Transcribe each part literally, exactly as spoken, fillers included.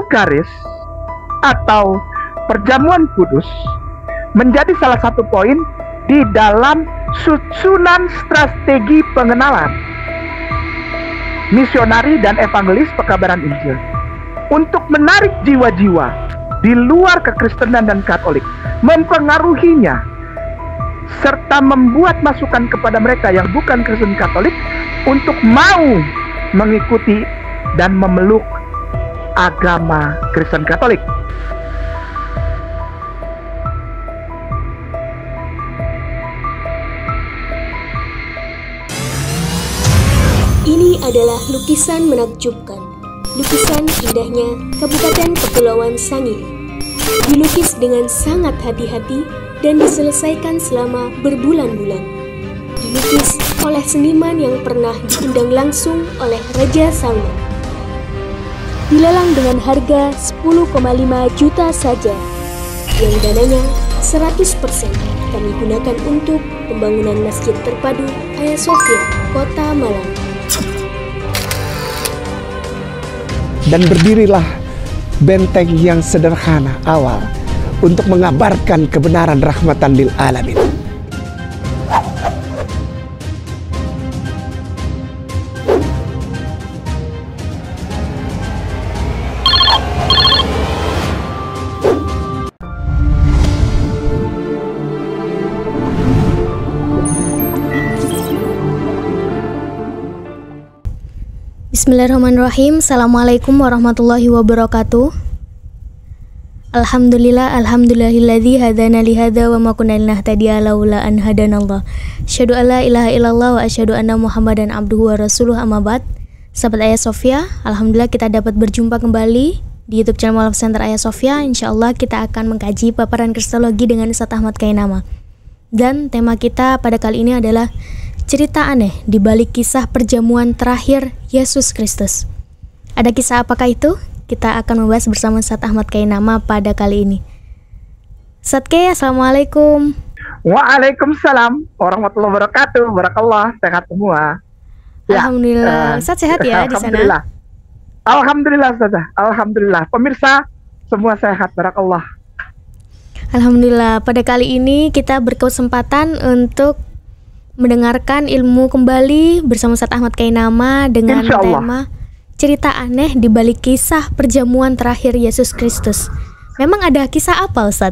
Eukaris atau perjamuan kudus menjadi salah satu poin di dalam susunan strategi pengenalan misionari dan evangelis pekabaran Injil untuk menarik jiwa-jiwa di luar kekristenan dan Katolik, mempengaruhinya, serta membuat masukan kepada mereka yang bukan Kristen Katolik untuk mau mengikuti dan memeluk agama Kristen Katolik. Ini adalah lukisan menakjubkan. Lukisan indahnya Kabupaten Kepulauan Sangihe. Dilukis dengan sangat hati-hati dan diselesaikan selama berbulan-bulan. Dilukis oleh seniman yang pernah diundang langsung oleh Raja Salman. Dilelang dengan harga sepuluh koma lima juta saja, yang dananya seratus persen kami gunakan untuk pembangunan Masjid Terpadu Hagia Sophia, Kota Malang. Dan berdirilah benteng yang sederhana awal untuk mengabarkan kebenaran rahmatan lil alamin. Bismillahirrahmanirrahim. Assalamualaikum warahmatullahi wabarakatuh. Alhamdulillah, alhamdulillahilladzi hadana li hadza wa ma kunna linahtadiya laula an hadanallah. Asyhadu alla ilaha illallah wa asyhadu anna Muhammadan abduhu wa rasuluh, amma ba'd. Sahabat Hagia Sophia, alhamdulillah kita dapat berjumpa kembali di YouTube channel Mualaf Center Hagia Sophia. Insyaallah kita akan mengkaji paparan kristologi dengan Ustaz Ahmad Kainama. Dan tema kita pada kali ini adalah cerita aneh di balik kisah perjamuan terakhir Yesus Kristus. Ada kisah apakah itu? Kita akan membahas bersama Ustaz Ahmad Kainama pada kali ini. Ustaz Kay, assalamualaikum. Waalaikumsalam warahmatullahi wabarakatuh. Barakallah, sehat semua. Ya, alhamdulillah. Uh, Ustaz sehat ya di sana? Alhamdulillah. Alhamdulillah, Ustazah. Alhamdulillah. Pemirsa semua sehat. Barakallah. Alhamdulillah. Pada kali ini kita berkesempatan untuk mendengarkan ilmu kembali bersama Ustaz Ahmad Kainama dengan tema cerita aneh di balik kisah perjamuan terakhir Yesus Kristus. Memang ada kisah apa, Ustaz?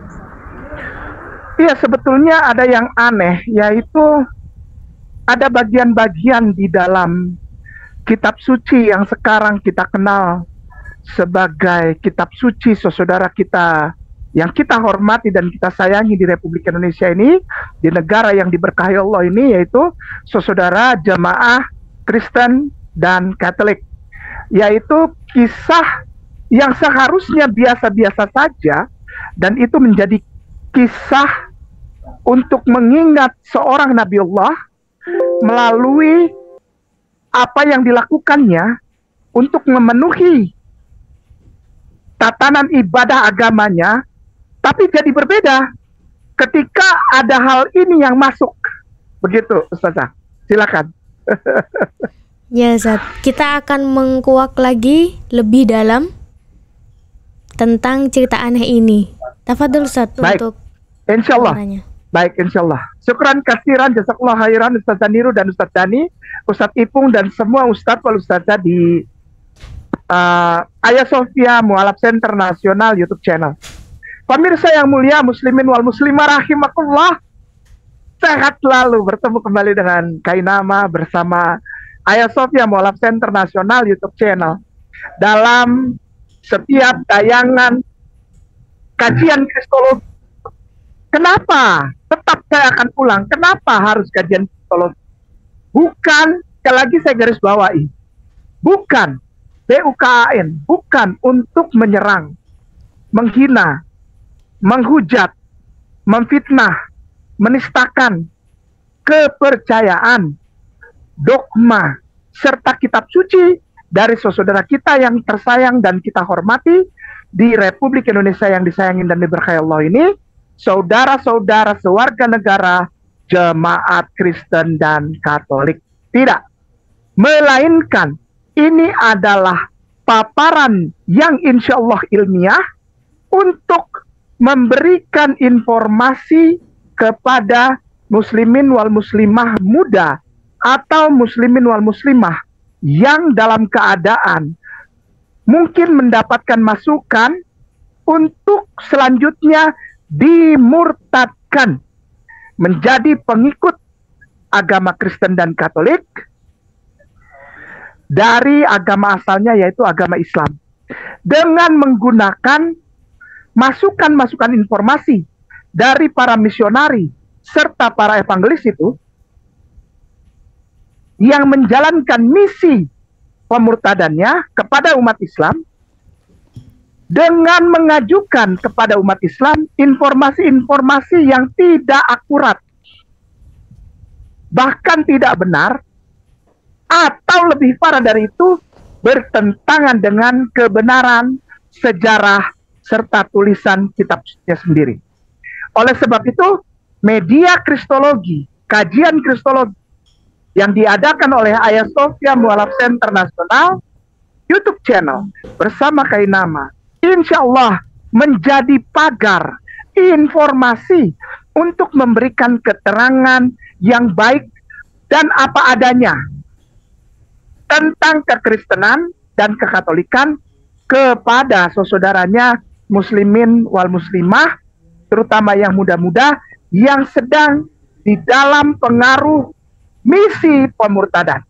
Iya, sebetulnya ada yang aneh, yaitu ada bagian-bagian di dalam kitab suci yang sekarang kita kenal sebagai kitab suci saudara kita yang kita hormati dan kita sayangi di Republik Indonesia ini, di negara yang diberkahi Allah ini, yaitu saudara jamaah Kristen dan Katolik, yaitu kisah yang seharusnya biasa-biasa saja, dan itu menjadi kisah untuk mengingat seorang Nabi Allah melalui apa yang dilakukannya untuk memenuhi tatanan ibadah agamanya. Tapi jadi berbeda ketika ada hal ini yang masuk. Begitu, Ustazah. Silakan. Ya, Ustaz. Kita akan mengkuak lagi lebih dalam tentang cerita aneh ini. Tafadhol, Ustaz. Baik. Untuk Insyaallah. Caranya. Baik, insyaallah. Syukran kasiran, jazakallah khairan Ustaz Niru dan Ustaz Dani, Ustaz Ipung dan semua Ustaz wal Ustazah di uh, Hagia Sophia Mualaf Center Nasional YouTube channel. Pemirsa yang mulia, muslimin wal muslimah rahimakumullah, sehat selalu, bertemu kembali dengan Kainama bersama Hagia Sophia Mualaf Center Nasional YouTube channel. Dalam setiap tayangan kajian kristologi, kenapa tetap saya akan pulang? Kenapa harus kajian kristologi? Bukan, sekali lagi saya garis bawahi, bukan B U K A N, bukan untuk menyerang, menghina, menghujat, memfitnah, menistakan kepercayaan, dogma, serta kitab suci dari saudara kita yang tersayang dan kita hormati di Republik Indonesia yang disayangi dan diberkahi Allah ini, saudara-saudara sewarga negara jemaat Kristen dan Katolik. Tidak, melainkan ini adalah paparan yang insya Allah ilmiah untuk memberikan informasi kepada muslimin wal muslimah muda atau muslimin wal muslimah yang dalam keadaan mungkin mendapatkan masukan untuk selanjutnya dimurtadkan menjadi pengikut agama Kristen dan Katolik dari agama asalnya yaitu agama Islam, dengan menggunakan masukan-masukan informasi dari para misionari serta para evangelis itu yang menjalankan misi pemurtadannya kepada umat Islam, dengan mengajukan kepada umat Islam informasi-informasi yang tidak akurat, bahkan tidak benar, atau lebih parah dari itu, bertentangan dengan kebenaran sejarah serta tulisan kitab sucinya sendiri. Oleh sebab itu, media kristologi, kajian kristologi yang diadakan oleh Hagia Sophia Mualaf Center Nasional, YouTube channel bersama Kainama, insya Allah menjadi pagar informasi untuk memberikan keterangan yang baik dan apa adanya tentang kekristenan dan kekatolikan kepada saudaranya muslimin wal muslimah, terutama yang muda-muda yang sedang di dalam pengaruh misi pemurtadan.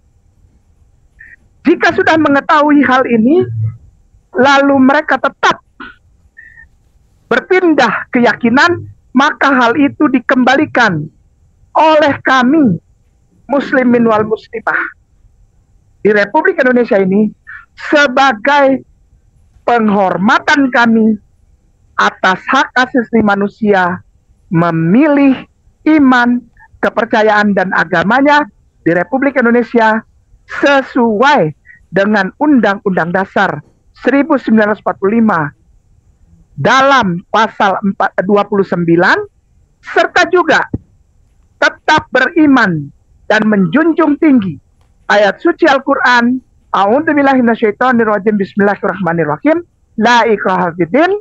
Jika sudah mengetahui hal ini, lalu mereka tetap berpindah keyakinan, maka hal itu dikembalikan oleh kami muslimin wal muslimah di Republik Indonesia ini sebagai penghormatan kami atas hak asasi manusia memilih iman, kepercayaan dan agamanya di Republik Indonesia sesuai dengan Undang-Undang Dasar seribu sembilan ratus empat puluh lima dalam pasal dua puluh sembilan, serta juga tetap beriman dan menjunjung tinggi ayat suci Al-Quran, a'udzubillahi minasyaitonirrajim, bismillahirrahmanirrahim, la ikraha fiddin,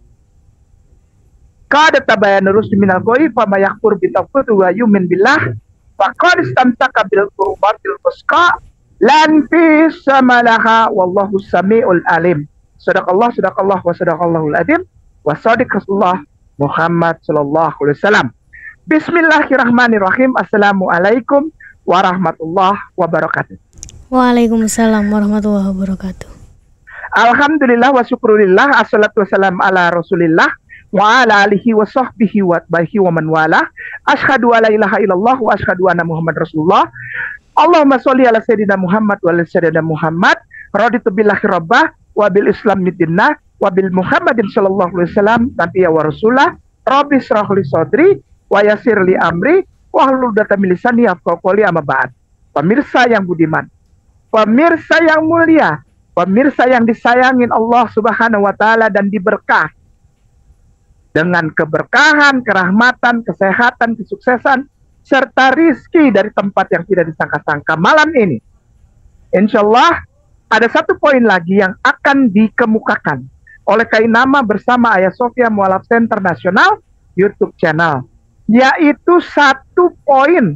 qad tabayyana rusdu minal ghayy, faman yakfur bitaghut wa yu'min billah faqad istamsaka bil urwatil wuthqa lan fisama laha wallahu samiul alim. Sadaqallah sadaqallah wa sadaqallahul adzim wa shadiq Rasulullah Muhammad sallallahu alaihi wasallam. Bismillahirrahmanirrahim. Assalamualaikum warahmatullahi wabarakatuh. Waalaikumsalam warahmatullahi wabarakatuh. Alhamdulillah wa syukurillah, assalatu wassalam ala rasulillah wa ala alihi wa sahbihi wa atbahi wa man wala. Asyhadu alla ilaha illallah wa asyhadu anna Muhammad Rasulullah. Allahumma sholli ala sayyidina Muhammad wa ala sayyidina Muhammad. Raditu billahi rabbah wa bil islam midinna wa bil Muhammadin sallallahu alaihi wasallam nabiyya wa rasulah. Rabbi shrah li sadri wa yassir li amri wahlul 'uqdatam min lisani yafqahu qawli, amma ba'd. Pemirsa yang budiman, pemirsa yang mulia, pemirsa yang disayangin Allah Subhanahu wa taala dan diberkah dengan keberkahan, kerahmatan, kesehatan, kesuksesan serta rizki dari tempat yang tidak disangka-sangka. Malam ini insya Allah ada satu poin lagi yang akan dikemukakan oleh Kainama bersama Hagia Sophia Mualaf Center Nasional YouTube channel, yaitu satu poin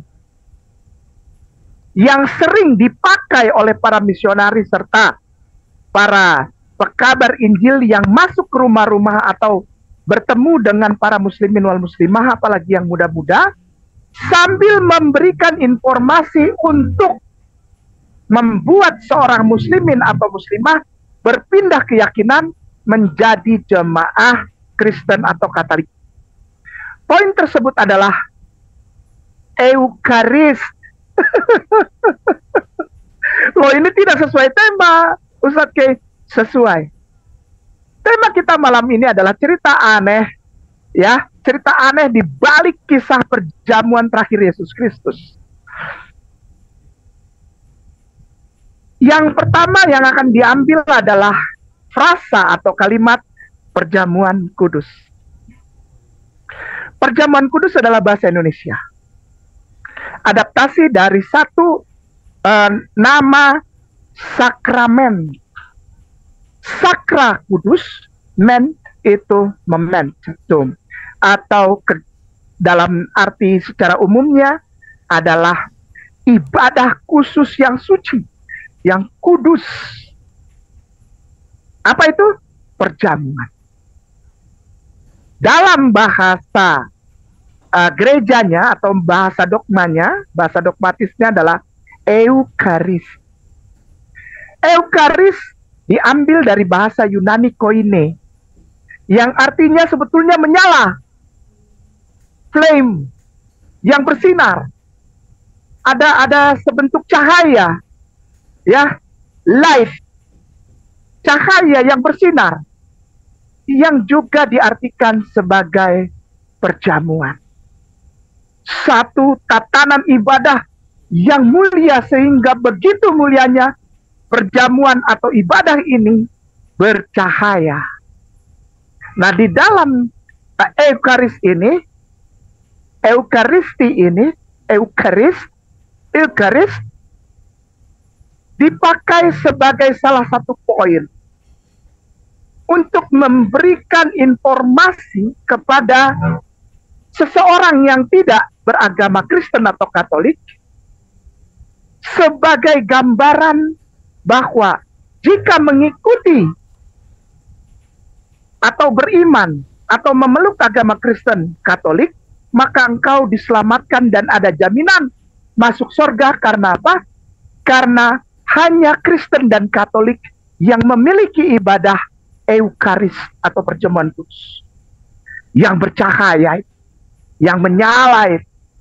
yang sering dipakai oleh para misionaris serta para pekabar Injil yang masuk ke rumah-rumah atau bertemu dengan para muslimin wal muslimah, apalagi yang muda-muda, sambil memberikan informasi untuk membuat seorang muslimin atau muslimah berpindah keyakinan menjadi jemaah Kristen atau Katolik. Poin tersebut adalah Eukarist. Loh, ini tidak sesuai tema, Ustadz Kay. Sesuai. Tema kita malam ini adalah cerita aneh, ya, cerita aneh di balik kisah perjamuan terakhir Yesus Kristus. Yang pertama yang akan diambil adalah frasa atau kalimat perjamuan kudus. Perjamuan kudus adalah bahasa Indonesia, adaptasi dari satu uh, nama sakramen sakra kudus, men itu momentum, atau ke, dalam arti secara umumnya adalah ibadah khusus yang suci, yang kudus. Apa itu? Perjamuan. Dalam bahasa uh, gerejanya atau bahasa dogmanya, bahasa dogmatisnya adalah Eukaris. Eukaris diambil dari bahasa Yunani koine, yang artinya sebetulnya menyala, flame, yang bersinar. Ada ada sebentuk cahaya, ya, light, cahaya yang bersinar, yang juga diartikan sebagai perjamuan. Satu tatanan ibadah yang mulia, sehingga begitu mulianya perjamuan atau ibadah ini bercahaya. Nah, di dalam uh, Eukaris ini, Eukaristi ini, Eukaris, Eukaris dipakai sebagai salah satu poin untuk memberikan informasi kepada seseorang yang tidak beragama Kristen atau Katolik, sebagai gambaran bahwa jika mengikuti atau beriman atau memeluk agama Kristen Katolik, maka engkau diselamatkan dan ada jaminan masuk surga. Karena apa? Karena hanya Kristen dan Katolik yang memiliki ibadah Eukaris atau perjamuan kudus yang bercahaya, yang menyala.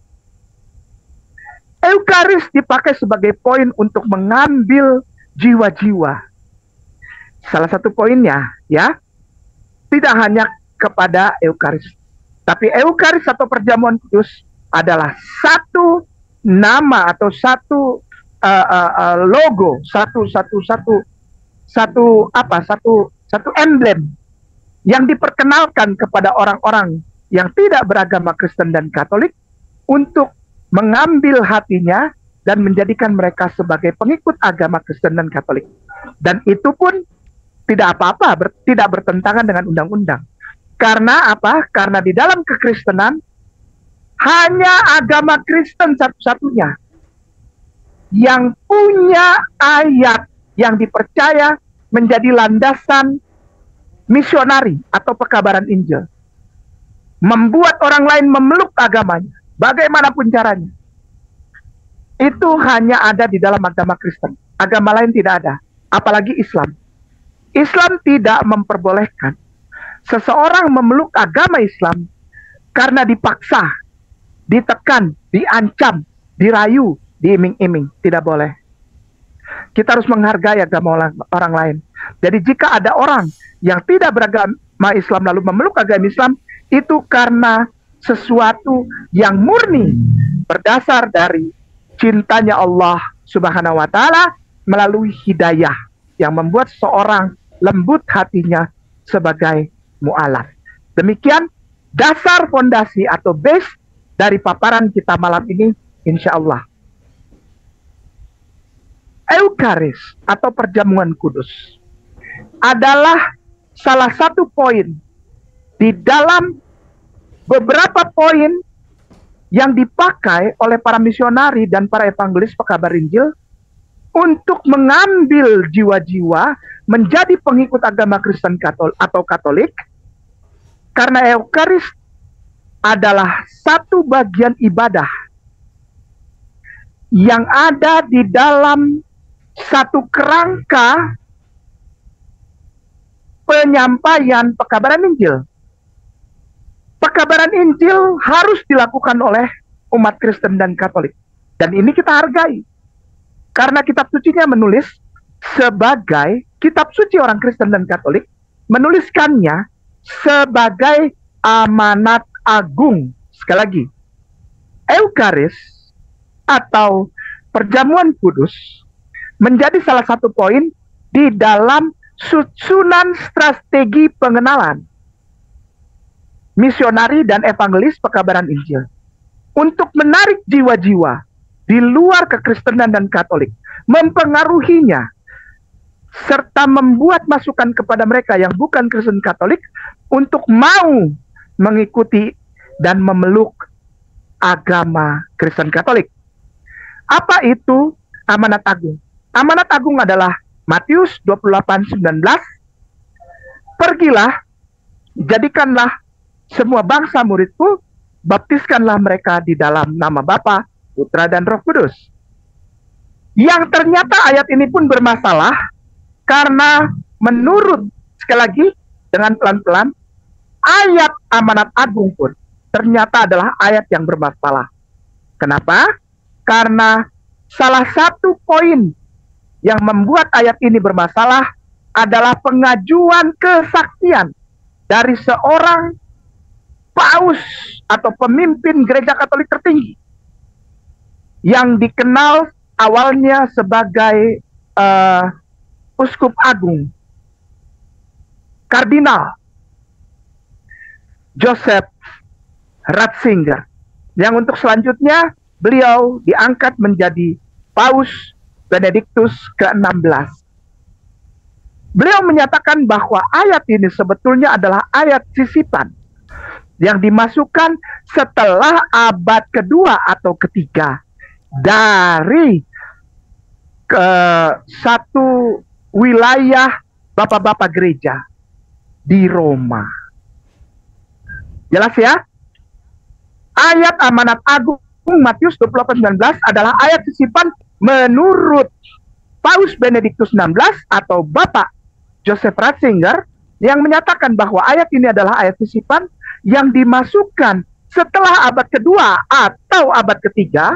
Eukaris dipakai sebagai poin untuk mengambil jiwa-jiwa. Salah satu poinnya, ya, tidak hanya kepada Eukaris, tapi Eukaris atau perjamuan kudus adalah satu nama atau satu uh, uh, uh, logo, satu satu satu satu apa, satu satu emblem yang diperkenalkan kepada orang-orang yang tidak beragama Kristen dan Katolik untuk mengambil hatinya dan menjadikan mereka sebagai pengikut agama Kristen dan Katolik. Dan itu pun tidak apa-apa, ber, tidak bertentangan dengan undang-undang. Karena apa? Karena di dalam kekristenan hanya agama Kristen satu-satunya yang punya ayat yang dipercaya menjadi landasan misionari atau pekabaran Injil. Membuat orang lain memeluk agamanya, bagaimanapun caranya. Itu hanya ada di dalam agama Kristen. Agama lain tidak ada, apalagi Islam. Islam tidak memperbolehkan seseorang memeluk agama Islam karena dipaksa, ditekan, diancam, dirayu, diiming-iming. Tidak boleh. Kita harus menghargai agama orang, orang lain. Jadi jika ada orang yang tidak beragama Islam lalu memeluk agama Islam, itu karena sesuatu yang murni berdasar dari cintanya Allah Subhanahu wa Ta'ala melalui hidayah yang membuat seorang lembut hatinya sebagai mu'alaf. Demikian dasar fondasi atau base dari paparan kita malam ini, insya Allah. Eukaris atau perjamuan kudus adalah salah satu poin di dalam beberapa poin yang dipakai oleh para misionari dan para evangelis pekabar Injil untuk mengambil jiwa-jiwa menjadi pengikut agama Kristen Katolik atau Katolik, karena Eukaris adalah satu bagian ibadah yang ada di dalam satu kerangka penyampaian pekabaran Injil. Pekabaran Injil harus dilakukan oleh umat Kristen dan Katolik. Dan ini kita hargai. Karena kitab sucinya menulis sebagai kitab suci orang Kristen dan Katolik, menuliskannya sebagai amanat agung. Sekali lagi, Eukaris atau perjamuan kudus menjadi salah satu poin di dalam susunan strategi pengenalan misionari dan evangelis pekabaran Injil untuk menarik jiwa-jiwa di luar kekristenan dan Katolik, mempengaruhinya serta membuat masukan kepada mereka yang bukan Kristen Katolik untuk mau mengikuti dan memeluk agama Kristen Katolik. Apa itu amanat agung? Amanat agung adalah Matius dua puluh delapan sembilan belas. Pergilah, jadikanlah semua bangsa muridku, baptiskanlah mereka di dalam nama Bapa, Putra, dan Roh Kudus. Yang ternyata ayat ini pun bermasalah karena menurut, sekali lagi dengan pelan-pelan, ayat amanat agung pun ternyata adalah ayat yang bermasalah. Kenapa? Karena salah satu poin yang membuat ayat ini bermasalah adalah pengajuan kesaksian dari seorang paus atau pemimpin gereja Katolik tertinggi yang dikenal awalnya sebagai uh, Uskup Agung, Kardinal Joseph Ratzinger, yang untuk selanjutnya beliau diangkat menjadi Paus Benediktus ke enam belas. Beliau menyatakan bahwa ayat ini sebetulnya adalah ayat sisipan yang dimasukkan setelah abad kedua atau ketiga dari ke satu wilayah bapak-bapak gereja di Roma. Jelas ya? Ayat amanat agung Matius dua puluh delapan sembilan belas adalah ayat sisipan menurut Paus Benediktus enam belas atau Bapak Joseph Ratzinger, yang menyatakan bahwa ayat ini adalah ayat sisipan yang dimasukkan setelah abad kedua atau abad ketiga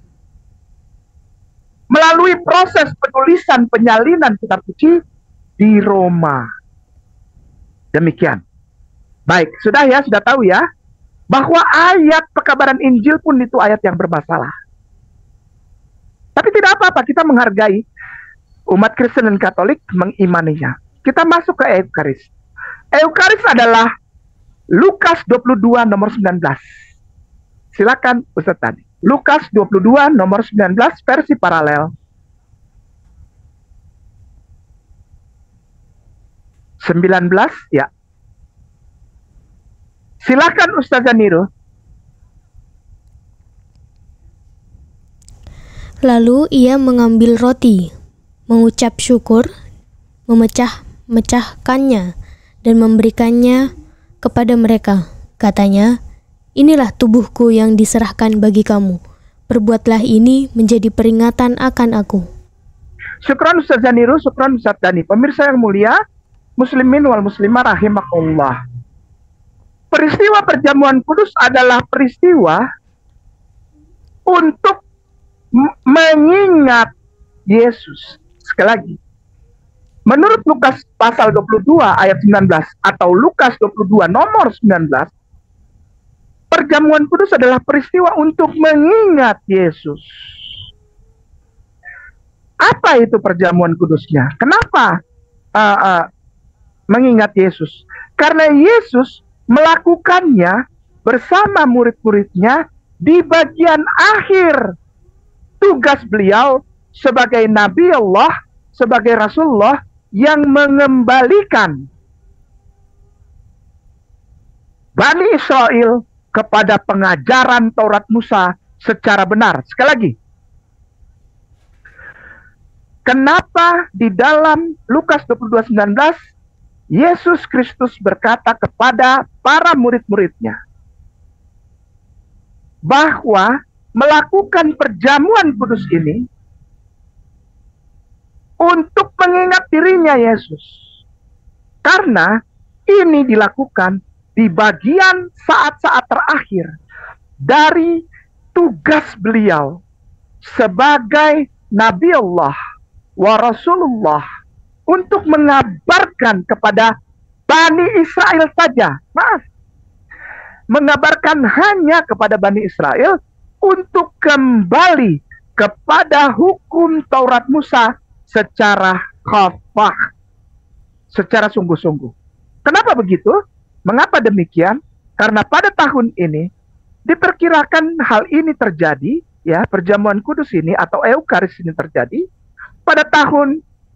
melalui proses penulisan penyalinan kitab suci di Roma. Demikian. Baik, sudah ya, sudah tahu ya, bahwa ayat pekabaran Injil pun itu ayat yang bermasalah. Tapi tidak apa-apa, kita menghargai umat Kristen dan Katolik mengimaninya. Kita masuk ke Eukaris. Eukaris adalah Lukas dua puluh dua nomor sembilan belas. Silakan Ustaz Tani. Lukas dua puluh dua nomor sembilan belas versi paralel. sembilan belas ya. Silakan Ustaz Zaniro. Lalu ia mengambil roti, mengucap syukur, memecah-mecahkannya dan memberikannya kepada mereka. Katanya, "Inilah tubuhku yang diserahkan bagi kamu. Perbuatlah ini menjadi peringatan akan aku." Syukran Ustaz Zaniru, syukran Ustaz Dani. Pemirsa yang mulia, muslimin wal muslimah rahimakumullah. Peristiwa perjamuan kudus adalah peristiwa untuk mengingat Yesus. Sekali lagi, menurut Lukas pasal dua puluh dua ayat sembilan belas atau Lukas dua puluh dua nomor sembilan belas, perjamuan kudus adalah peristiwa untuk mengingat Yesus. Apa itu perjamuan kudusnya? Kenapa uh, uh, mengingat Yesus? Karena Yesus melakukannya bersama murid-muridnya di bagian akhir tugas beliau sebagai Nabi Allah, sebagai Rasulullah yang mengembalikan Bani Israel kepada pengajaran Taurat Musa secara benar. Sekali lagi, kenapa di dalam Lukas dua puluh dua sembilan belas Yesus Kristus berkata kepada para murid-muridnya bahwa melakukan perjamuan kudus ini untuk mengingat dirinya Yesus. Karena ini dilakukan di bagian saat-saat terakhir dari tugas beliau sebagai Nabi Allah wa Rasulullah untuk mengabarkan kepada Bani Israel saja. Maaf, mengabarkan hanya kepada Bani Israel untuk kembali kepada hukum Taurat Musa secara khafah, secara sungguh-sungguh. Kenapa begitu? Mengapa demikian? Karena pada tahun ini diperkirakan hal ini terjadi, ya, perjamuan kudus ini atau Eukaris ini terjadi pada tahun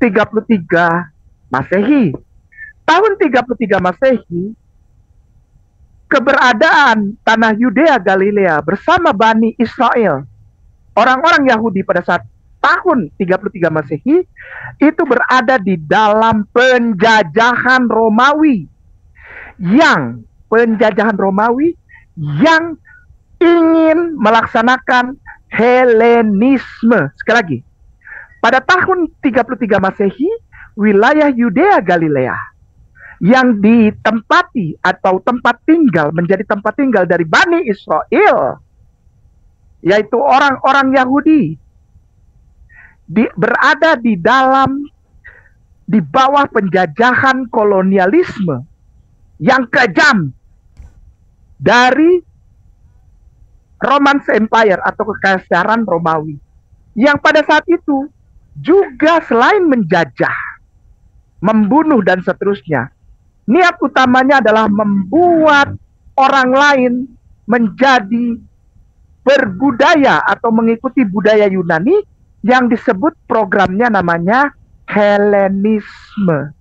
tiga puluh tiga Masehi. Tahun tiga puluh tiga Masehi, keberadaan tanah Yudea Galilea bersama Bani Israel, orang-orang Yahudi pada saat tahun tiga puluh tiga Masehi, itu berada di dalam penjajahan Romawi. Yang penjajahan Romawi yang ingin melaksanakan Helenisme. Sekali lagi, pada tahun tiga puluh tiga Masehi, wilayah Yudea Galilea yang ditempati atau tempat tinggal, menjadi tempat tinggal dari Bani Israel, yaitu orang-orang Yahudi, di, berada di dalam, di bawah penjajahan kolonialisme yang kejam dari Roman Empire atau kekaisaran Romawi, yang pada saat itu juga selain menjajah, membunuh dan seterusnya, niat utamanya adalah membuat orang lain menjadi berbudaya atau mengikuti budaya Yunani yang disebut programnya namanya Helenisme.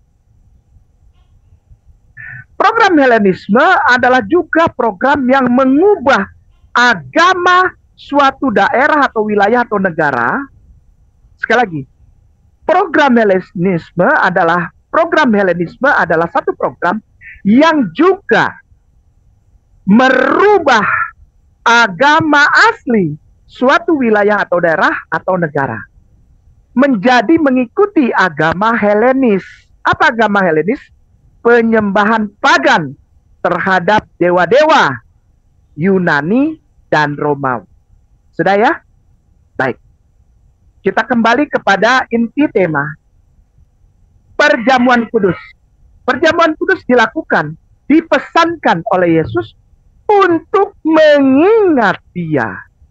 Program Helenisme adalah juga program yang mengubah agama suatu daerah atau wilayah atau negara. Sekali lagi, program Helenisme adalah Program Helenisme adalah satu program yang juga merubah agama asli suatu wilayah atau daerah atau negara menjadi mengikuti agama Helenis. Apa agama Helenis? Penyembahan pagan terhadap dewa-dewa Yunani dan Romawi. Sudah ya? Baik. Kita kembali kepada inti tema. Perjamuan kudus. Perjamuan kudus dilakukan, dipesankan oleh Yesus untuk mengingat dia.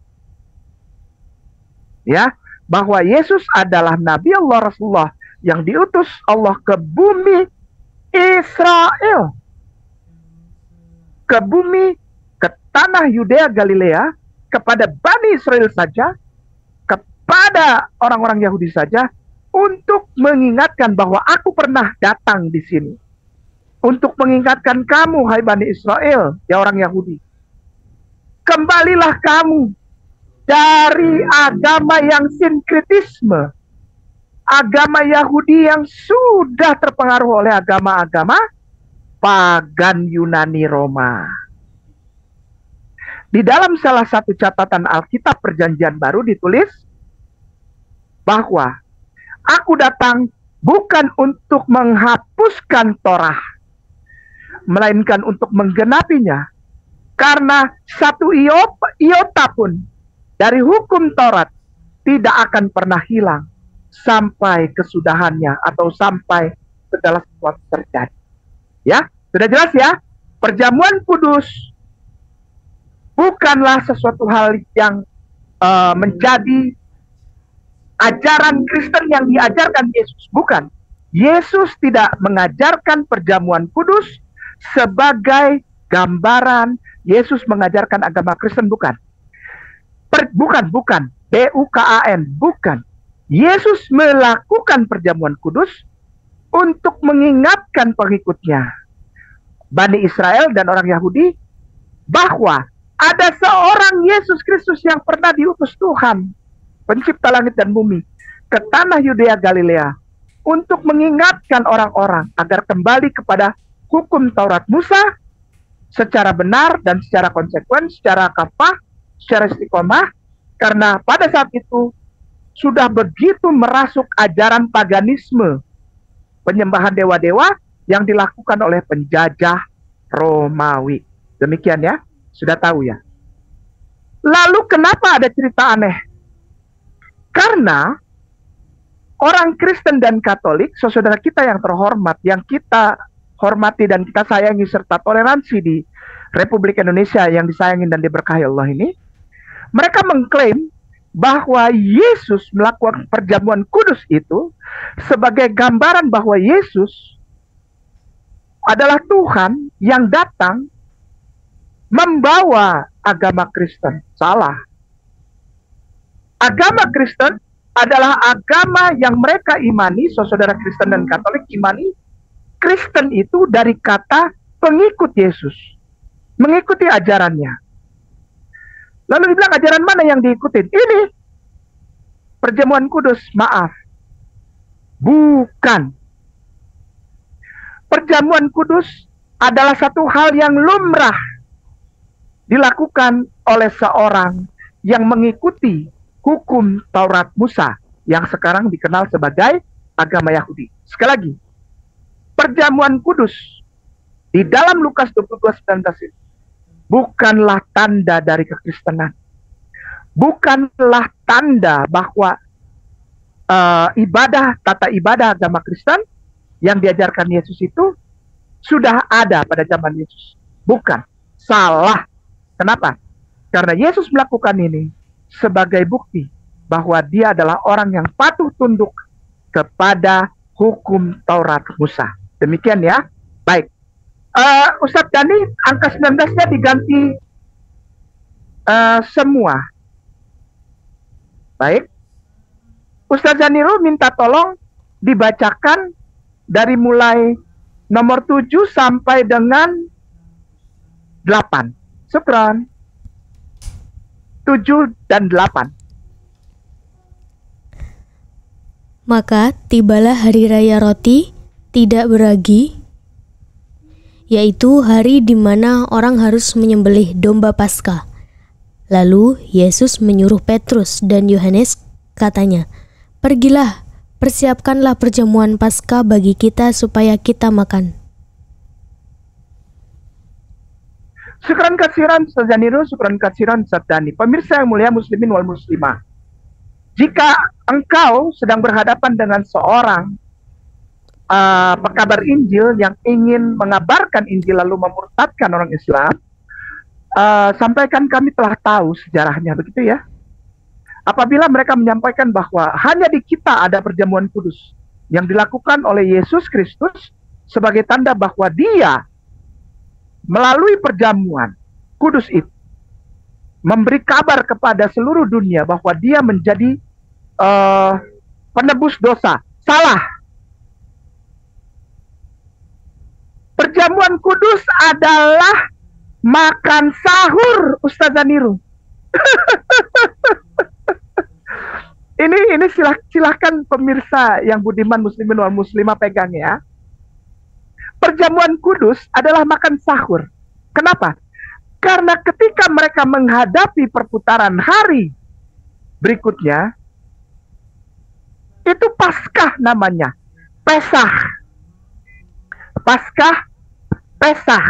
Ya, bahwa Yesus adalah Nabi Allah Rasulullah yang diutus Allah ke bumi Israel. Ke bumi, ke tanah Yudea Galilea, kepada Bani Israel saja, kepada orang-orang Yahudi saja, untuk mengingatkan bahwa aku pernah datang di sini. Untuk mengingatkan kamu, hai Bani Israel, ya orang Yahudi. Kembalilah kamu dari agama yang sinkretisme. Agama Yahudi yang sudah terpengaruh oleh agama-agama pagan Yunani Roma. Di dalam salah satu catatan Alkitab Perjanjian Baru ditulis bahwa aku datang bukan untuk menghapuskan Torah, melainkan untuk menggenapinya. Karena satu iota pun dari hukum Taurat tidak akan pernah hilang sampai kesudahannya atau sampai segala sesuatu terjadi. Ya, sudah jelas ya? Perjamuan kudus bukanlah sesuatu hal yang uh, menjadi ajaran Kristen yang diajarkan Yesus. Bukan. Yesus tidak mengajarkan perjamuan kudus sebagai gambaran Yesus mengajarkan agama Kristen. Bukan. Per, bukan, bukan. B U K A N. Bukan. Yesus melakukan perjamuan kudus untuk mengingatkan pengikutnya, Bani Israel dan orang Yahudi, bahwa ada seorang Yesus Kristus yang pernah diutus Tuhan, pencipta langit dan bumi, ke tanah Yudea Galilea untuk mengingatkan orang-orang agar kembali kepada hukum Taurat Musa secara benar dan secara konsekuen, secara kafah, secara istiqomah, karena pada saat itu sudah begitu merasuk ajaran paganisme, penyembahan dewa-dewa yang dilakukan oleh penjajah Romawi. Demikian ya, sudah tahu ya. Lalu kenapa ada cerita aneh? Karena orang Kristen dan Katolik, saudara kita yang terhormat, yang kita hormati dan kita sayangi serta toleransi di Republik Indonesia yang disayangi dan diberkahi Allah ini, mereka mengklaim bahwa Yesus melakukan perjamuan kudus itu sebagai gambaran bahwa Yesus adalah Tuhan yang datang membawa agama Kristen. Salah. Agama Kristen adalah agama yang mereka imani, saudara Kristen dan Katolik imani. Kristen itu dari kata pengikut Yesus, mengikuti ajarannya. Lalu dibilang ajaran mana yang diikutin? Ini perjamuan kudus. Maaf, bukan. Perjamuan kudus adalah satu hal yang lumrah dilakukan oleh seorang yang mengikuti hukum Taurat Musa yang sekarang dikenal sebagai agama Yahudi. Sekali lagi, perjamuan kudus di dalam Lukas dua puluh dua sembilan belas itu bukanlah tanda dari kekristenan. Bukanlah tanda bahwa uh, ibadah, tata ibadah agama Kristen yang diajarkan Yesus itu sudah ada pada zaman Yesus. Bukan. Salah. Kenapa? Karena Yesus melakukan ini sebagai bukti bahwa dia adalah orang yang patuh tunduk kepada hukum Taurat Musa. Demikian ya. Baik. Uh, Ustadz Dani, angka sembilan belas-nya diganti uh, semua. Baik. Ustadz Zaniru minta tolong dibacakan dari mulai nomor tujuh sampai dengan delapan. Syukran. tujuh dan delapan. Maka tibalah hari raya roti tidak beragi, yaitu hari di mana orang harus menyembelih domba Paskah. Lalu Yesus menyuruh Petrus dan Yohanes, katanya, "Pergilah, persiapkanlah perjamuan Paskah bagi kita supaya kita makan." Syukran kasiran Sazaniru, syukran kasiran Sadani. Pemirsa yang mulia muslimin wal muslimah, jika engkau sedang berhadapan dengan seorang uh, pekabar Injil yang ingin mengabarkan Injil lalu memurtadkan orang Islam, uh, sampaikan kami telah tahu sejarahnya, begitu ya. Apabila mereka menyampaikan bahwa hanya di kita ada perjamuan kudus yang dilakukan oleh Yesus Kristus sebagai tanda bahwa dia melalui perjamuan kudus itu memberi kabar kepada seluruh dunia bahwa dia menjadi uh, penebus dosa. Salah. Perjamuan kudus adalah makan sahur, Ustaz Zaniru. ini ini silah, silahkan pemirsa yang budiman muslimin wal muslimah pegang ya. Perjamuan kudus adalah makan sahur. Kenapa? Karena ketika mereka menghadapi perputaran hari berikutnya, itu Paskah namanya. Pesah. Paskah, Pesah.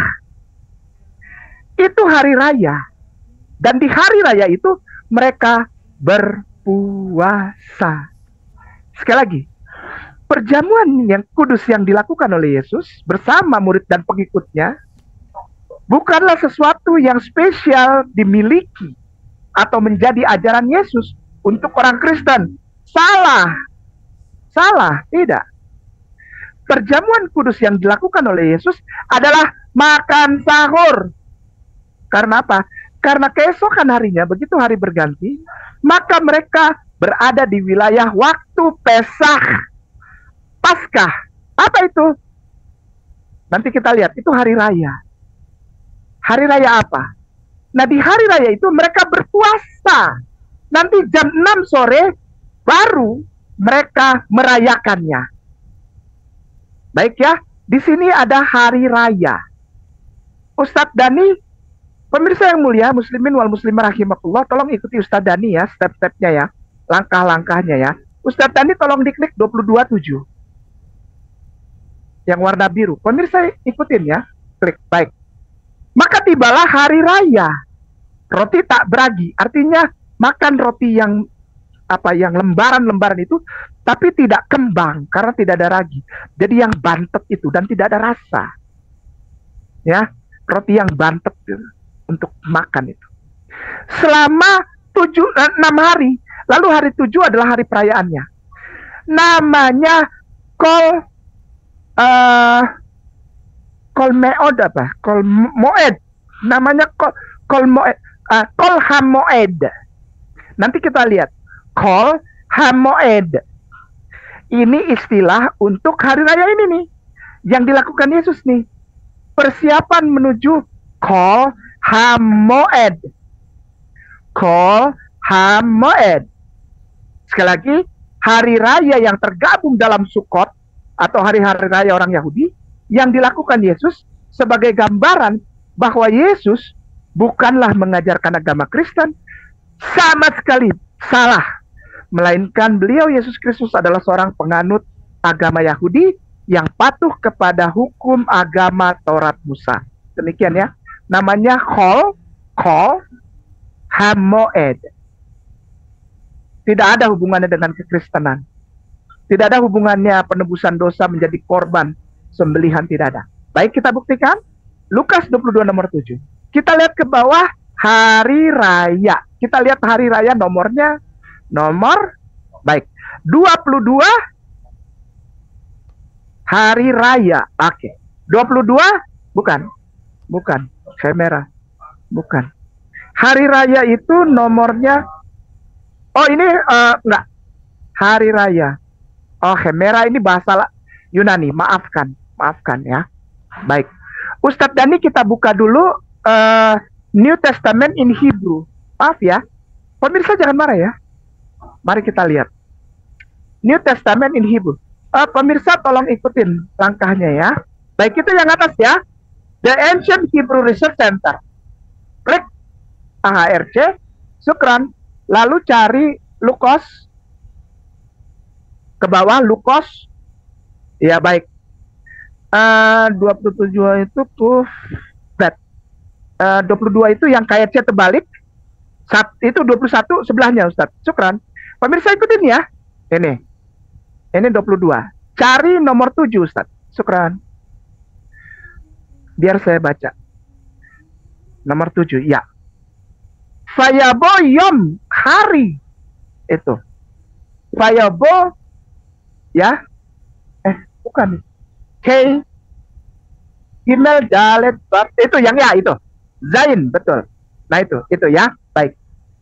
Itu hari raya. Dan di hari raya itu mereka berpuasa. Sekali lagi, perjamuan yang kudus yang dilakukan oleh Yesus bersama murid dan pengikutnya bukanlah sesuatu yang spesial dimiliki atau menjadi ajaran Yesus untuk orang Kristen. Salah. Salah, tidak. Perjamuan kudus yang dilakukan oleh Yesus adalah makan sahur. Karena apa? Karena keesokan harinya, begitu hari berganti, maka mereka berada di wilayah waktu Pesah. Paskah, apa itu? Nanti kita lihat, itu hari raya. Hari raya apa? Nah, di hari raya itu mereka berpuasa. Nanti jam enam sore baru mereka merayakannya. Baik ya, di sini ada hari raya. Ustadz Dani, pemirsa yang mulia, muslimin wal muslimah rahimakumullah, tolong ikuti Ustadz Dani ya, step-stepnya ya, langkah-langkahnya ya. Ustadz Dani tolong diklik dua puluh dua tujuh. Yang warna biru. Pemirsa ikutin ya. Klik. Baik. Maka tibalah hari raya. Roti tak beragi. Artinya makan roti yang apa yang lembaran-lembaran itu tapi tidak kembang karena tidak ada ragi. Jadi yang bantet itu dan tidak ada rasa. Ya, roti yang bantet itu, untuk makan itu. Selama tujuh, enam hari. Lalu hari tujuh adalah hari perayaannya. Namanya Kol Uh, kol meod apa? Kol moed. Namanya kol kol moed. Uh, kol hamoed. Nanti kita lihat. Kol Hamoed. Ini istilah untuk hari raya ini nih, yang dilakukan Yesus nih. Persiapan menuju Kol Hamoed. Kol Hamoed. Sekali lagi, hari raya yang tergabung dalam Sukkot atau hari-hari raya orang Yahudi yang dilakukan Yesus sebagai gambaran bahwa Yesus bukanlah mengajarkan agama Kristen, sama sekali salah, melainkan beliau Yesus Kristus adalah seorang penganut agama Yahudi yang patuh kepada hukum agama Taurat Musa. Demikian ya, namanya Kol Kol Hamoed. Tidak ada hubungannya dengan kekristenan. Tidak ada hubungannya penebusan dosa menjadi korban sembelihan, tidak ada. Baik, kita buktikan. Lukas dua puluh dua nomor tujuh. Kita lihat ke bawah, hari raya. Kita lihat hari raya nomornya. Nomor, baik. dua puluh dua hari raya. Oke. dua puluh dua, bukan. Bukan. Saya merah. Bukan. Hari raya itu nomornya, oh ini uh, enggak. Hari raya. Oh, Hemera ini bahasa Yunani. Maafkan, maafkan ya. Baik. Ustadz Dani, kita buka dulu uh, New Testament in Hebrew. Maaf ya. Pemirsa jangan marah ya. Mari kita lihat. New Testament in Hebrew. Uh, pemirsa tolong ikutin langkahnya ya. Baik, itu yang atas ya. The Ancient Hebrew Research Center. Klik A H R C. Sukran. Lalu cari Lukos. Ke bawah Lukos. Ya baik. Uh, dua puluh tujuh itu tuh that. Uh, dua puluh dua itu yang kayak C terbalik. Sat, itu dua puluh satu sebelahnya Ustaz. Syukran. Pemirsa ikutin ya. Ini. Ini dua puluh dua. Cari nomor tujuh Ustaz. Syukran. Biar saya baca. Nomor tujuh, ya. Fayabo yom, hari. Itu. Fayabo, ya. Eh, bukan. K. Gimel dalet bab. Itu yang ya, itu. Zain, betul. Nah itu, itu ya. Baik.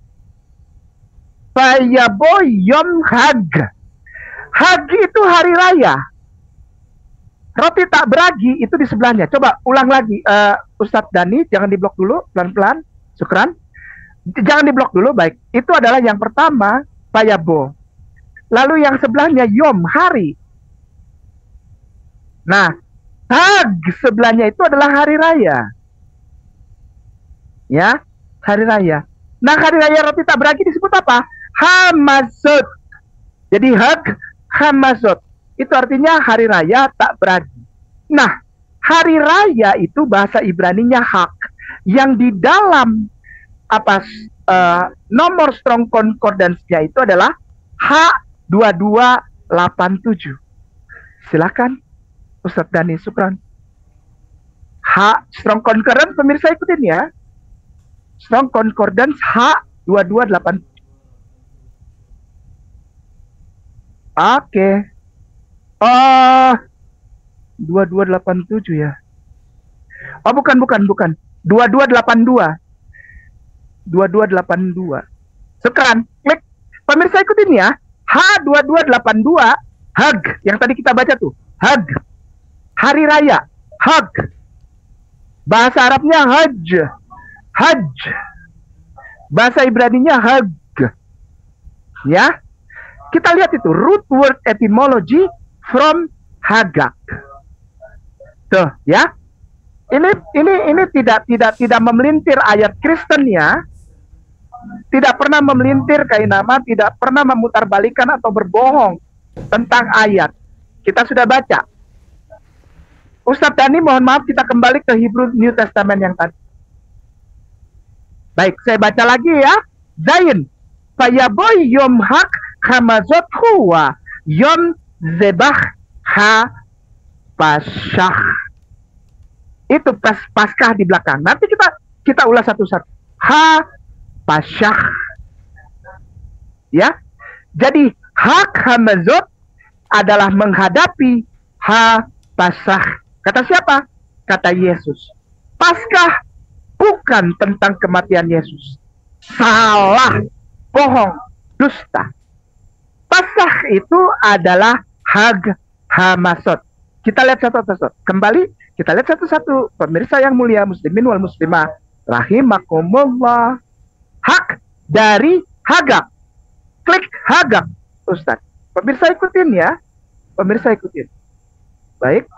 Fayabo yom hag. Hag itu hari raya. Roti tak beragi itu di sebelahnya. Coba ulang lagi, uh, Ustadz Dani, jangan diblok dulu, pelan-pelan. Syukran. Jangan diblok dulu, baik. Itu adalah yang pertama, Fayabo. Lalu yang sebelahnya Yom, hari. Nah, Hag sebelahnya itu adalah hari raya. Ya, hari raya. Nah, hari raya roti tak beragi disebut apa? Hamazot. Jadi Hag, Hamazot. Itu artinya hari raya tak beragi. Nah, hari raya itu bahasa Ibraninya hak, yang di dalam apa uh, nomor strong concordance-nya itu adalah H dua dua delapan tujuh. Silakan Ustadz Dani, Sukran. H strong concordance, pemirsa ikutin ya. Strong concordance H dua dua delapan tujuh. Oke. Okay. Oh, dua dua delapan tujuh ya. Oh, bukan, bukan, bukan. dua dua delapan dua. dua dua delapan dua. Sekarang, klik. Pemirsa ikutin ya. H dua dua delapan dua, Hag. Yang tadi kita baca tuh. Hag. Hari raya. Hag. Bahasa Arabnya Hajj. Hajj. Bahasa Ibraninya Hag. Ya. Kita lihat itu. Root word etymology from Hagak. Tuh, ya. Ini ini ini tidak tidak tidak memelintir ayat Kristen ya. Tidak pernah memelintir kain nama, tidak pernah memutarbalikan atau berbohong tentang ayat. Kita sudah baca. Ustadz Dani, mohon maaf, kita kembali ke Hebrew New Testament yang tadi. Baik, saya baca lagi ya. Zain, fayaboy yom hak hamazot huwa yom zebah ha pasyah. Itu pas paskah di belakang. Nanti kita kita ulas satu-satu. Ha pasyah. Ya. Jadi hak hamazot adalah menghadapi ha pasyah. Kata siapa? Kata Yesus. Paskah bukan tentang kematian Yesus. Salah, bohong, dusta. Pesah itu adalah Hag Hamasot. Kita lihat satu-satu. Kembali kita lihat satu-satu. Pemirsa yang mulia, muslimin wal muslimah rahimakumullah. Hak dari Hagab. Klik Hagab, Ustaz. Pemirsa ikutin ya. Pemirsa ikutin. Baik.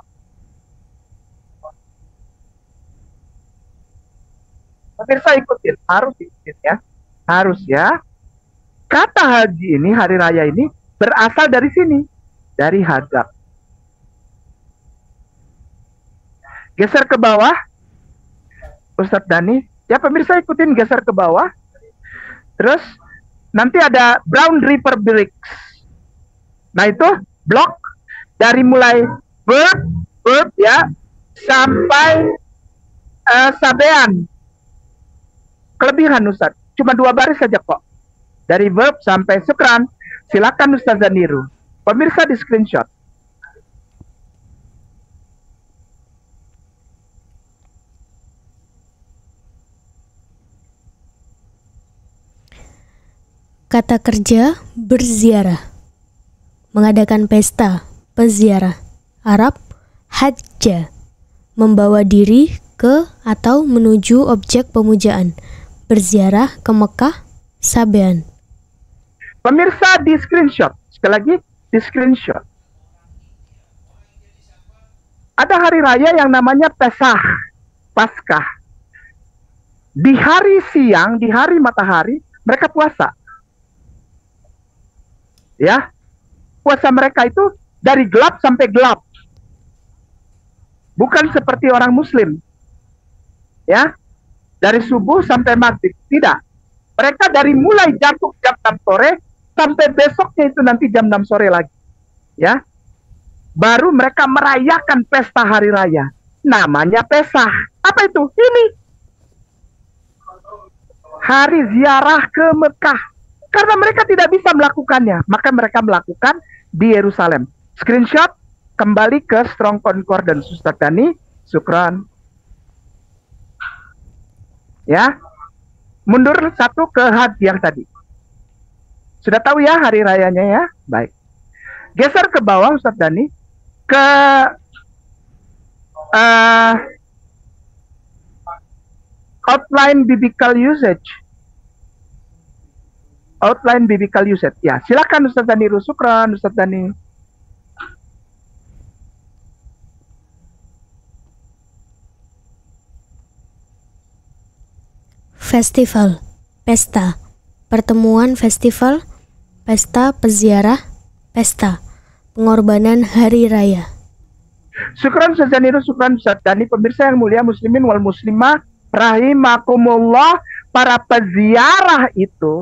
Pemirsa ikutin, harus ikutin ya. Harus ya. Kata haji ini, hari raya ini berasal dari sini. Dari Hagab. Geser ke bawah. Ustadz Dani. Ya pemirsa ikutin, geser ke bawah. Terus nanti ada Brown River Bricks. Nah itu blok dari mulai verb, verb ya, sampai uh, sabean. Kelebihan Ustadz, cuma dua baris saja kok. Dari verb sampai sukran. Silakan Ustazah Niru. Pemirsa di screenshot. Kata kerja berziarah, mengadakan pesta, peziarah. Arab, hajja, membawa diri ke atau menuju objek pemujaan. Berziarah ke Mekah, sabean. Pemirsa di screenshot. Sekali lagi di screenshot. Ada hari raya yang namanya Pesah, Paskah. Di hari siang, di hari matahari, mereka puasa. Ya, puasa mereka itu dari gelap sampai gelap. Bukan seperti orang muslim. Ya, dari subuh sampai maghrib. Tidak. Mereka dari mulai jatuh jam enam sore sampai besoknya itu nanti jam enam sore lagi. Ya. Baru mereka merayakan pesta hari raya. Namanya Pesah. Apa itu? Ini. Hari ziarah ke Mekah. Karena mereka tidak bisa melakukannya, maka mereka melakukan di Yerusalem. Screenshot, kembali ke Strong Concordance Ustadz Dani, sukran. Ya, mundur satu ke had yang tadi. Sudah tahu ya hari rayanya ya? Baik. Geser ke bawah Ustadz Dani, ke uh, outline biblical usage. Outline biblical usage. Ya, silakan Ustaz Dani Rusukran, Ustaz Dani. Festival, pesta, pertemuan festival, pesta peziarah, pesta, pengorbanan hari raya. Syukran Ustaz Dani Rusukran, Ustaz Dani. Pemirsa yang mulia muslimin wal muslimah rahimakumullah, para peziarah itu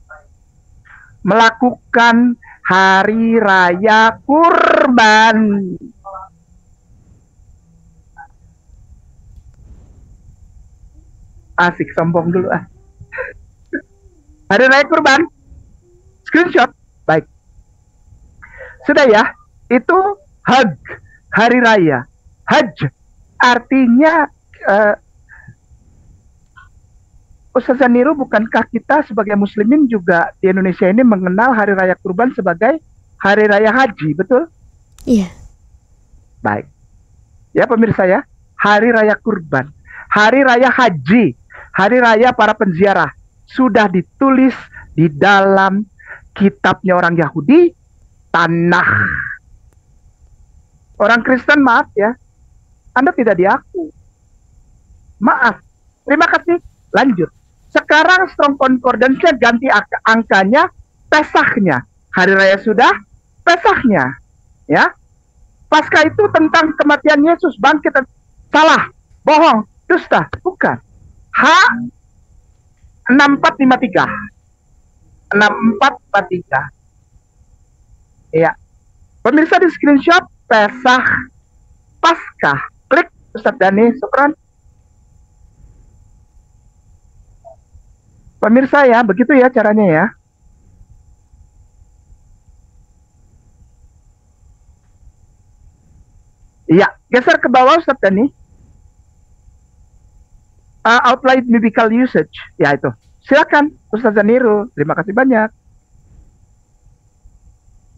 melakukan hari raya kurban. Asik, sombong dulu ah. Hari raya kurban. Screenshot. Baik. Sudah ya. Itu haj, hari raya. Haj artinya uh, Ustazah Niru, bukankah kita sebagai muslimin juga di Indonesia ini mengenal hari raya kurban sebagai hari raya haji, betul? Iya. Baik. Ya pemirsa ya, hari raya kurban, hari raya haji, hari raya para penziarah sudah ditulis di dalam kitabnya orang Yahudi, Tanakh. Orang Kristen maaf ya, Anda tidak diaku. Maaf. Terima kasih. Lanjut. Sekarang Strong Concordance-nya ganti angkanya, Pesahnya. Hari raya sudah, Pesahnya. Ya. Paskah itu tentang kematian Yesus, bangkit. Salah, bohong, dusta, bukan. H enam empat lima tiga. enam empat lima tiga. Ya. Pemirsa di screenshot Pesah Paskah. Klik Ustadz Dani, syukran. Pemirsa ya, begitu ya caranya ya. Iya, geser ke bawah Ustadz Dani. Uh, outline biblical usage, ya itu. Silakan Ustadz Niru, terima kasih banyak.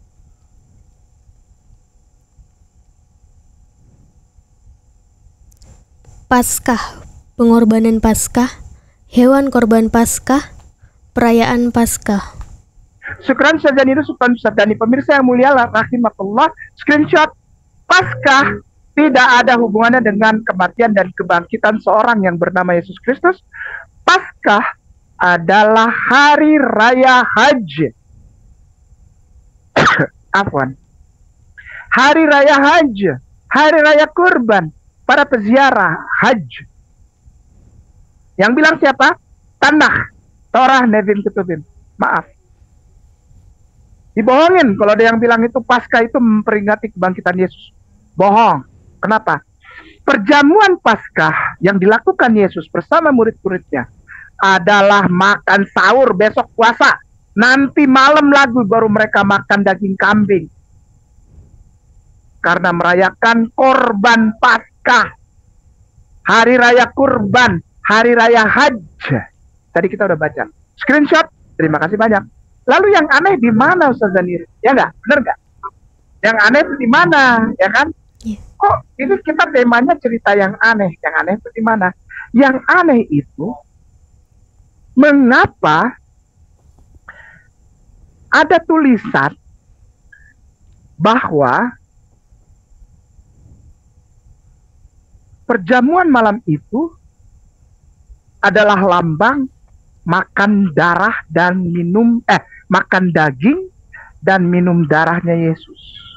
Paskah, pengorbanan Paskah, hewan korban Paskah, perayaan Paskah. Syukran Ustaz Zaniru, syukran Ustaz Dani. Pemirsa yang mulia rahimakumullah, screenshot Paskah tidak ada hubungannya dengan kematian dan kebangkitan seorang yang bernama Yesus Kristus. Paskah adalah hari raya haji. Afwan. Hari raya haji, hari raya kurban para peziarah haji. Yang bilang siapa? Tanah, Torah, Nevin, Ketubim. Maaf. Dibohongin kalau ada yang bilang itu Paskah itu memperingati kebangkitan Yesus. Bohong. Kenapa? Perjamuan Paskah yang dilakukan Yesus bersama murid-muridnya adalah makan sahur besok puasa. Nanti malam lagi baru mereka makan daging kambing. Karena merayakan korban Paskah. Hari raya kurban, hari raya haji. Tadi kita udah baca. Screenshot, terima kasih banyak. Lalu yang aneh di mana Ustaz Zanir? Ya enggak? Bener enggak? Yang aneh itu di mana? Ya kan? Yeah. Kok ini kita temanya cerita yang aneh? Yang aneh itu di mana? Yang aneh itu mengapa ada tulisan bahwa perjamuan malam itu adalah lambang makan darah dan minum eh makan daging dan minum darahnya Yesus.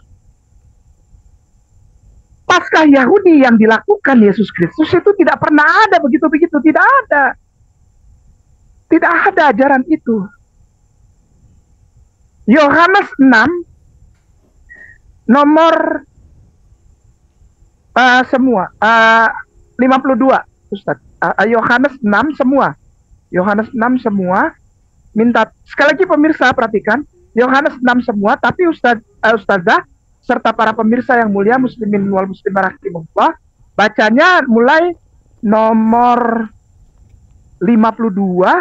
Paskah Yahudi yang dilakukan Yesus Kristus itu tidak pernah ada begitu-begitu, tidak ada. Tidak ada ajaran itu. Yohanes enam nomor uh, semua uh, lima puluh dua Ustaz. Uh, Yohanes enam semua. Yohanes enam semua. Minta sekali lagi pemirsa perhatikan, Yohanes enam semua, tapi Ustaz uh, Ustazah serta para pemirsa yang mulia muslimin wal muslimah rahimahullah, bacanya mulai nomor lima puluh dua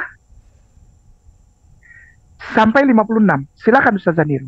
sampai lima puluh enam. Silakan Ustaz Zanir.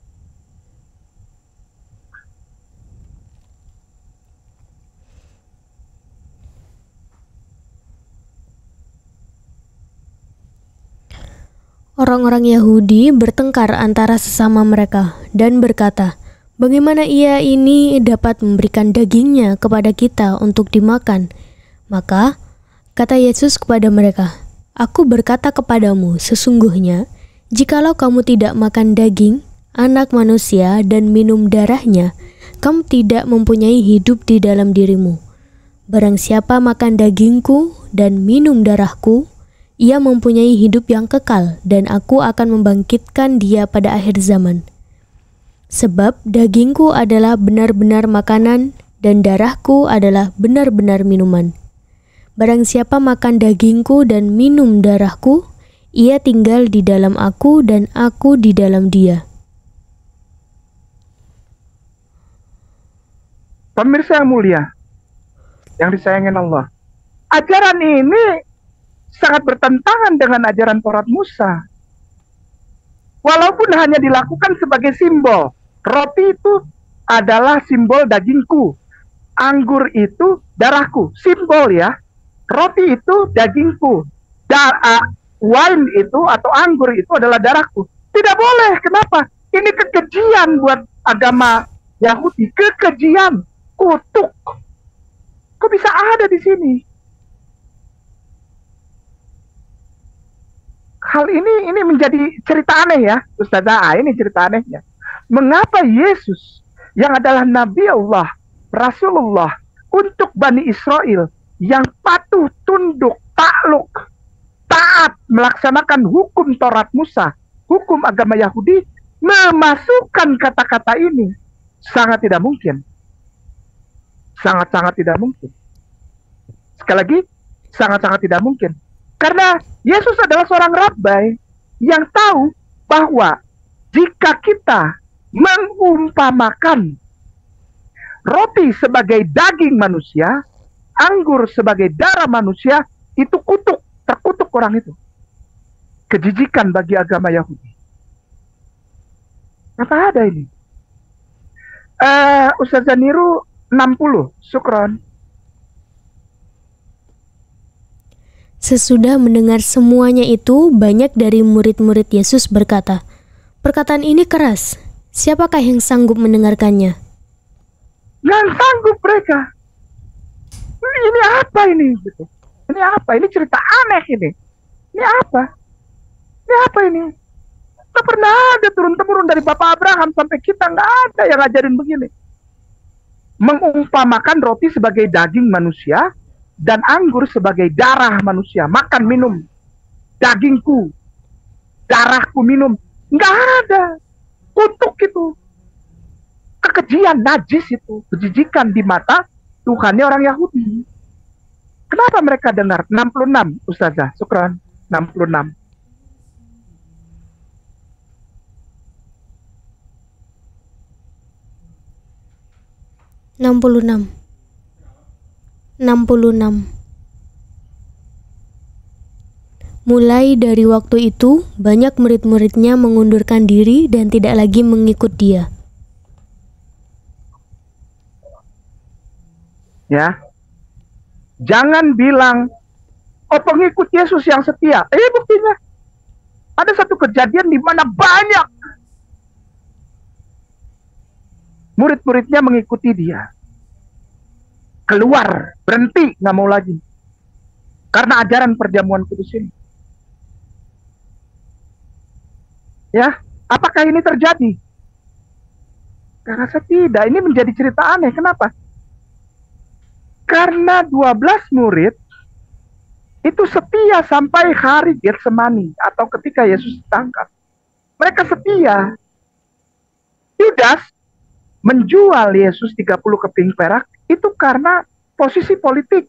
Orang-orang Yahudi bertengkar antara sesama mereka dan berkata, "Bagaimana ia ini dapat memberikan dagingnya kepada kita untuk dimakan?" Maka kata Yesus kepada mereka, "Aku berkata kepadamu, sesungguhnya, jikalau kamu tidak makan daging anak manusia dan minum darahnya, kamu tidak mempunyai hidup di dalam dirimu. Barang siapa makan dagingku dan minum darahku, ia mempunyai hidup yang kekal, dan aku akan membangkitkan dia pada akhir zaman. Sebab dagingku adalah benar-benar makanan, dan darahku adalah benar-benar minuman. Barang siapa makan dagingku dan minum darahku, ia tinggal di dalam aku dan aku di dalam dia." Pemirsa yang mulia, yang disayangin Allah, ajaran ini sangat bertentangan dengan ajaran Taurat Musa. Walaupun hanya dilakukan sebagai simbol. Roti itu adalah simbol dagingku. Anggur itu darahku. Simbol ya. Roti itu dagingku. Da uh, wine itu atau anggur itu adalah darahku. Tidak boleh. Kenapa? Ini kekejian buat agama Yahudi. Kekejian. Kutuk. Kok bisa ada di sini? Hal ini ini menjadi cerita aneh ya, Ustazah. Ah, ini cerita anehnya. Mengapa Yesus yang adalah Nabi Allah, Rasulullah untuk Bani Israel yang patuh, tunduk, takluk, taat melaksanakan hukum Taurat Musa, hukum agama Yahudi, memasukkan kata-kata ini? Sangat tidak mungkin. Sangat-sangat tidak mungkin. Sekali lagi, sangat-sangat tidak mungkin. Karena Yesus adalah seorang rabai yang tahu bahwa jika kita mengumpamakan roti sebagai daging manusia, anggur sebagai darah manusia, itu kutuk, terkutuk orang itu. Kejijikan bagi agama Yahudi. Apa ada ini? Uh, Ustaz Zaniru enam puluh, syukron. Sesudah mendengar semuanya itu, banyak dari murid-murid Yesus berkata, "Perkataan ini keras. Siapakah yang sanggup mendengarkannya?" Nggak sanggup mereka. Ini apa ini? Gitu. Ini apa? Ini cerita aneh ini. Ini apa? Ini apa ini? Nggak pernah ada turun-temurun dari Bapak Abraham sampai kita, nggak ada yang ngajarin begini. Mengumpamakan roti sebagai daging manusia dan anggur sebagai darah manusia. Makan, minum. Dagingku, darahku minum. Nggak ada. Kutuk itu. Kekejian, najis itu. Kejijikan di mata Tuhannya orang Yahudi. Kenapa mereka dengar? enam puluh enam, Ustazah. Syukran. enam puluh enam. enam puluh enam. enam puluh enam. Mulai dari waktu itu, banyak murid-muridnya mengundurkan diri dan tidak lagi mengikut dia. Ya, jangan bilang, oh pengikut Yesus yang setia. Eh buktinya, ada satu kejadian di mana banyak murid-muridnya mengikuti dia. Keluar, berhenti, nggak mau lagi. Karena ajaran perjamuan kudus ini. Ya, apakah ini terjadi? Saya rasa tidak. Ini menjadi cerita aneh. Kenapa? Karena dua belas murid itu setia sampai hari Getsemani atau ketika Yesus ditangkap. Mereka setia. Yudas menjual Yesus tiga puluh keping perak itu karena posisi politik.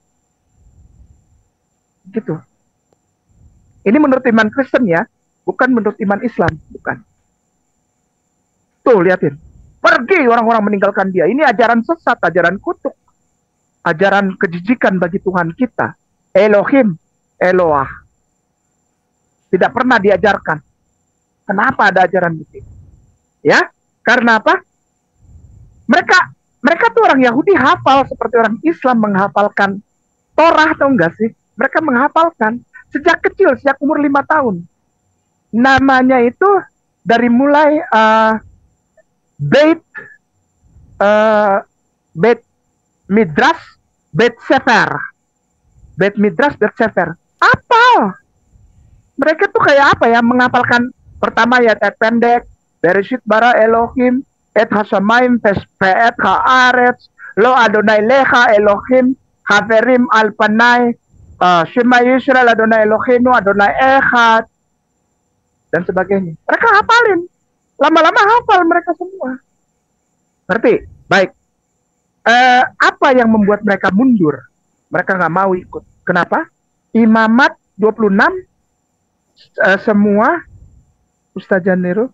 Gitu. Ini menurut iman Kristen ya, bukan menurut iman Islam, bukan. Tuh, liatin. Pergi orang-orang meninggalkan dia. Ini ajaran sesat, ajaran kutuk. Ajaran kejijikan bagi Tuhan kita. Elohim, Eloah. Tidak pernah diajarkan. Kenapa ada ajaran itu? Ya, karena apa? Mereka mereka tuh orang Yahudi hafal seperti orang Islam menghafalkan Torah, atau enggak sih? Mereka menghafalkan sejak kecil, sejak umur lima tahun. Namanya itu dari mulai uh, Beit uh, Beit Midrash, Beit Sefer. Beit Midrash, Beit Sefer. Apa? Mereka tuh kayak apa ya? Menghafalkan pertama ya ayat pendek, Bereshit bara Elohim, et hasamaim pe'et haaretz, lo Adonai lecha Elohim, haverim alpanai, uh, Shema Yisrael Adonai Elohenu, Adonai Echad, dan sebagainya. Mereka hafalin. Lama-lama hafal mereka semua. Ngerti? Baik. Uh, apa yang membuat mereka mundur? Mereka nggak mau ikut. Kenapa? Imamat dua puluh enam uh, semua Ustaz Janiru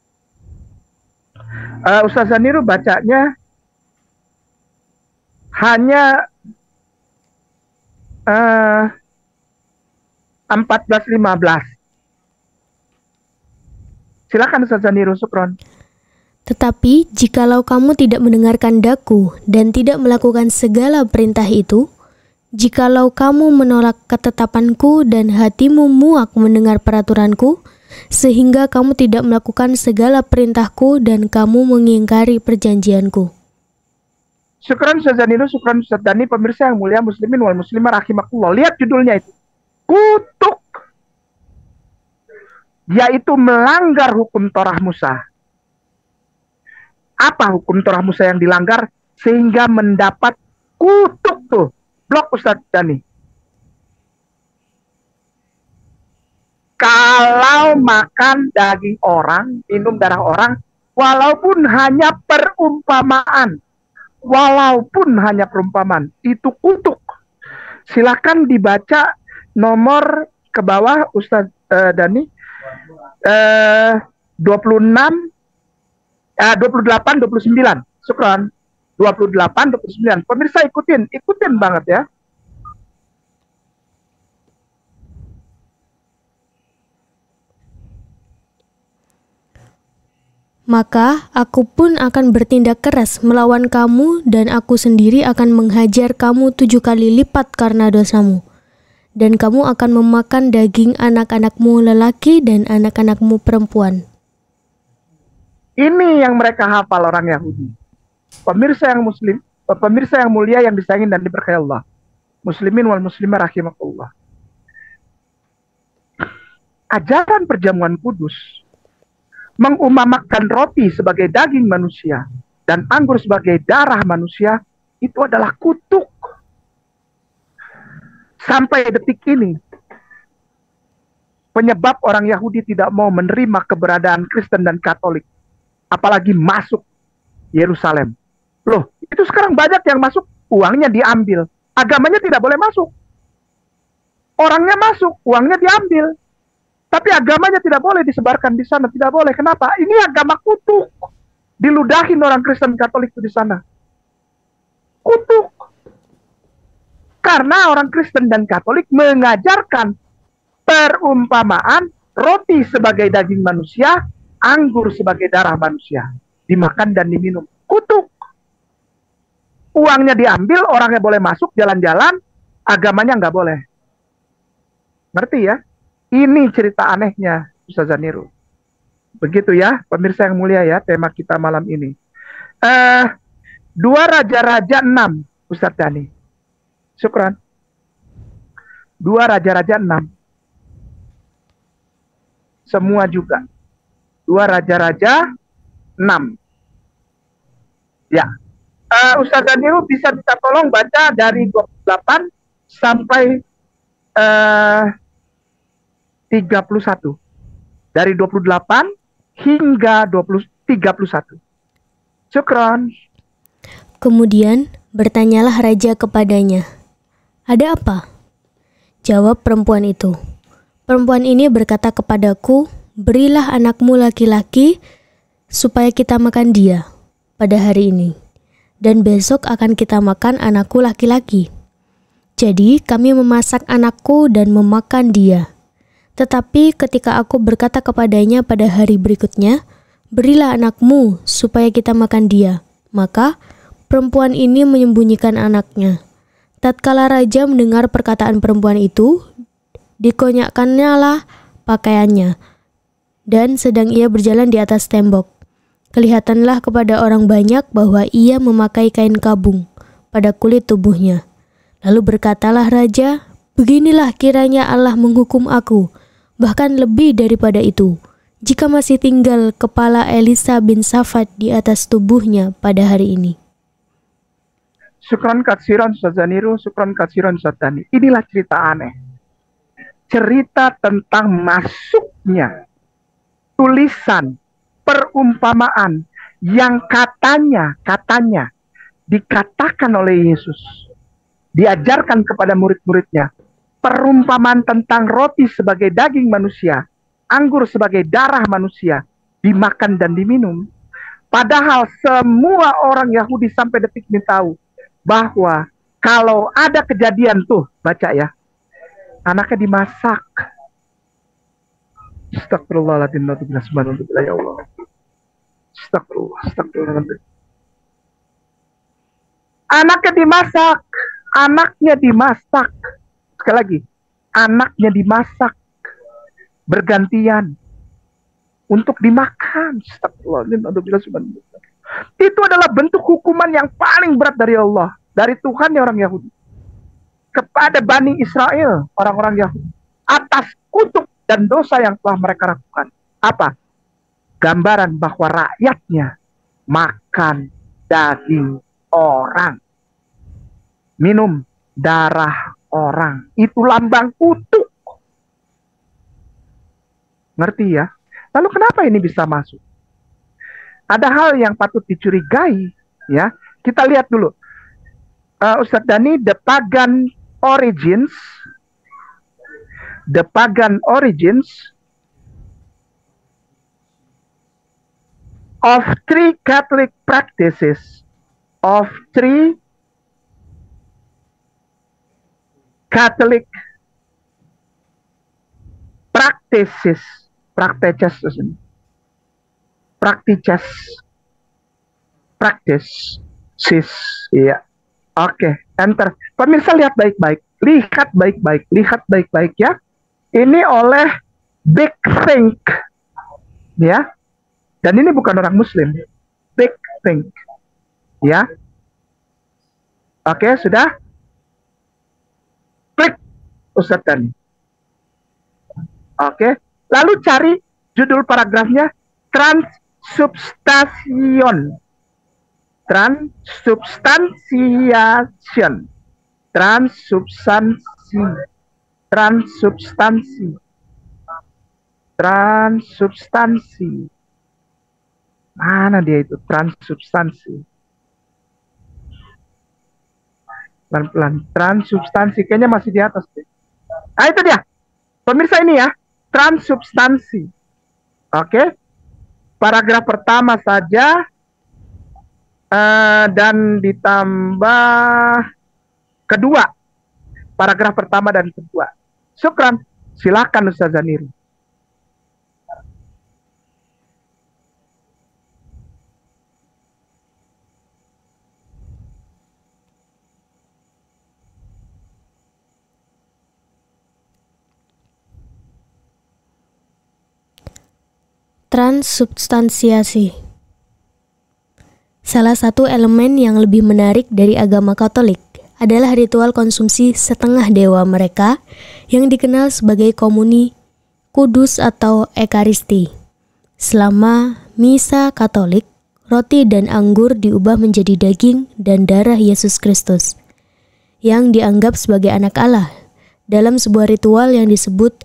uh, Ustaz Janiru bacanya hanya uh, empat belas lima belas. Silakan Ustaz Janiru, syukron. Tetapi jikalau kamu tidak mendengarkan daku dan tidak melakukan segala perintah itu, jikalau kamu menolak ketetapanku dan hatimu muak mendengar peraturanku, sehingga kamu tidak melakukan segala perintahku dan kamu mengingkari perjanjianku. Syukran Ustaz Janiru, syukran Ustaz Dani, pemirsa yang mulia muslimin wal muslimah rahimakumullah. Lihat judulnya itu. Kutuk. Yaitu melanggar hukum Torah Musa. Apa hukum Torah Musa yang dilanggar sehingga mendapat kutuk tuh? Blok Ustaz Dani. Kalau makan daging orang, minum darah orang, walaupun hanya perumpamaan, walaupun hanya perumpamaan, itu kutuk. Silakan dibaca nomor ke bawah Ustaz uh, Dani, uh, dua puluh enam, uh, dua puluh delapan, dua puluh sembilan, syukran, dua puluh delapan, dua puluh sembilan. Pemirsa ikutin, ikutin banget ya. Maka aku pun akan bertindak keras melawan kamu dan aku sendiri akan menghajar kamu tujuh kali lipat karena dosamu. dan kamu akan memakan daging anak-anakmu lelaki dan anak-anakmu perempuan. Ini yang mereka hafal orang Yahudi. Pemirsa yang muslim, pemirsa yang mulia yang disayangi dan diberkahi Allah. Muslimin wal muslimah rahimakumullah. Ajaran perjamuan kudus mengumamakan roti sebagai daging manusia dan anggur sebagai darah manusia itu adalah kutuk. Sampai detik ini, penyebab orang Yahudi tidak mau menerima keberadaan Kristen dan Katolik, apalagi masuk Yerusalem. Loh, itu sekarang banyak yang masuk, uangnya diambil. Agamanya tidak boleh masuk. Orangnya masuk, uangnya diambil. Tapi agamanya tidak boleh disebarkan di sana, tidak boleh. Kenapa? Ini agama kutuk. Diludahin orang Kristen Katolik itu di sana. Kutuk. Karena orang Kristen dan Katolik mengajarkan perumpamaan roti sebagai daging manusia, anggur sebagai darah manusia. Dimakan dan diminum. Kutuk. Uangnya diambil, orangnya boleh masuk, jalan-jalan, agamanya nggak boleh. Ngerti ya? Ini cerita anehnya, Ustaz Zaniru. Begitu ya, pemirsa yang mulia ya, tema kita malam ini. Uh, dua Raja-Raja enam, Ustaz Dani. Syukran. Dua Raja-Raja enam. Semua juga. Dua Raja-Raja enam. Ya. Uh, Ustaz Daniru bisa bisa tolong baca dari dua puluh delapan sampai uh, tiga puluh satu. Dari dua puluh delapan hingga dua puluh, tiga puluh satu. Syukran. Kemudian bertanyalah raja kepadanya, "Ada apa?" Jawab perempuan itu, "Perempuan ini berkata kepadaku, berilah anakmu laki-laki supaya kita makan dia pada hari ini. Dan besok akan kita makan anakku laki-laki. Jadi kami memasak anakku dan memakan dia. Tetapi ketika aku berkata kepadanya pada hari berikutnya, berilah anakmu supaya kita makan dia, maka perempuan ini menyembunyikan anaknya. Tatkala raja mendengar perkataan perempuan itu, dikonyakkannya lah pakaiannya, dan sedang ia berjalan di atas tembok. Kelihatanlah kepada orang banyak bahwa ia memakai kain kabung pada kulit tubuhnya. Lalu berkatalah raja, beginilah kiranya Allah menghukum aku, bahkan lebih daripada itu, jika masih tinggal kepala Elisa bin Safat di atas tubuhnya pada hari ini." Syukran katsiran Ustaz Zaniru, syukran katsiran Ustaz Dani. Inilah cerita aneh. Cerita tentang masuknya tulisan perumpamaan yang katanya, katanya dikatakan oleh Yesus, diajarkan kepada murid-muridnya, perumpamaan tentang roti sebagai daging manusia, anggur sebagai darah manusia, dimakan dan diminum. Padahal semua orang Yahudi sampai detik ini tahu bahwa kalau ada kejadian tuh, baca ya, anaknya dimasak. Astagfirullahaladzim, ya Allah. Astagfirullah, astagfirullah. Anaknya dimasak, anaknya dimasak. Sekali lagi, anaknya dimasak bergantian untuk dimakan. Astagfirullah. Itu adalah bentuk hukuman yang paling berat dari Allah, dari Tuhan ya orang Yahudi kepada Bani Israel, orang-orang Yahudi, atas kutuk dan dosa yang telah mereka lakukan. Apa? Gambaran bahwa rakyatnya makan daging orang, minum darah orang. Itu lambang kutuk. Ngerti ya? Lalu kenapa ini bisa masuk? Ada hal yang patut dicurigai, ya. Kita lihat dulu. Uh, Ustadz Dani, the pagan origins, the pagan origins of three Catholic practices, of three Catholic practices, practices, practices, practices, sis, iya. Oke, enter. Pemirsa lihat baik-baik, lihat baik-baik, lihat baik-baik ya. Ini oleh Big Think, ya. Dan ini bukan orang Muslim. Big Think, ya. Oke, sudah? Klik Ustadz Dani. Oke, lalu cari judul paragrafnya transubstansiation. Transubstantiation. Transubstansi. Transubstansi. Transubstansi. Mana dia itu? Transubstansi. Pelan-pelan. Transubstansi. Kayaknya masih di atas deh. Nah itu dia. Pemirsa ini ya. Transubstansi. Oke. Paragraf pertama saja. Uh, dan ditambah kedua. Paragraf pertama dan kedua. Syukran. Silakan Ustaz Zaniri. Transubstansiasi. Salah satu elemen yang lebih menarik dari agama Katolik adalah ritual konsumsi setengah dewa mereka yang dikenal sebagai komuni kudus atau ekaristi. Selama misa Katolik, roti dan anggur diubah menjadi daging dan darah Yesus Kristus yang dianggap sebagai anak Allah dalam sebuah ritual yang disebut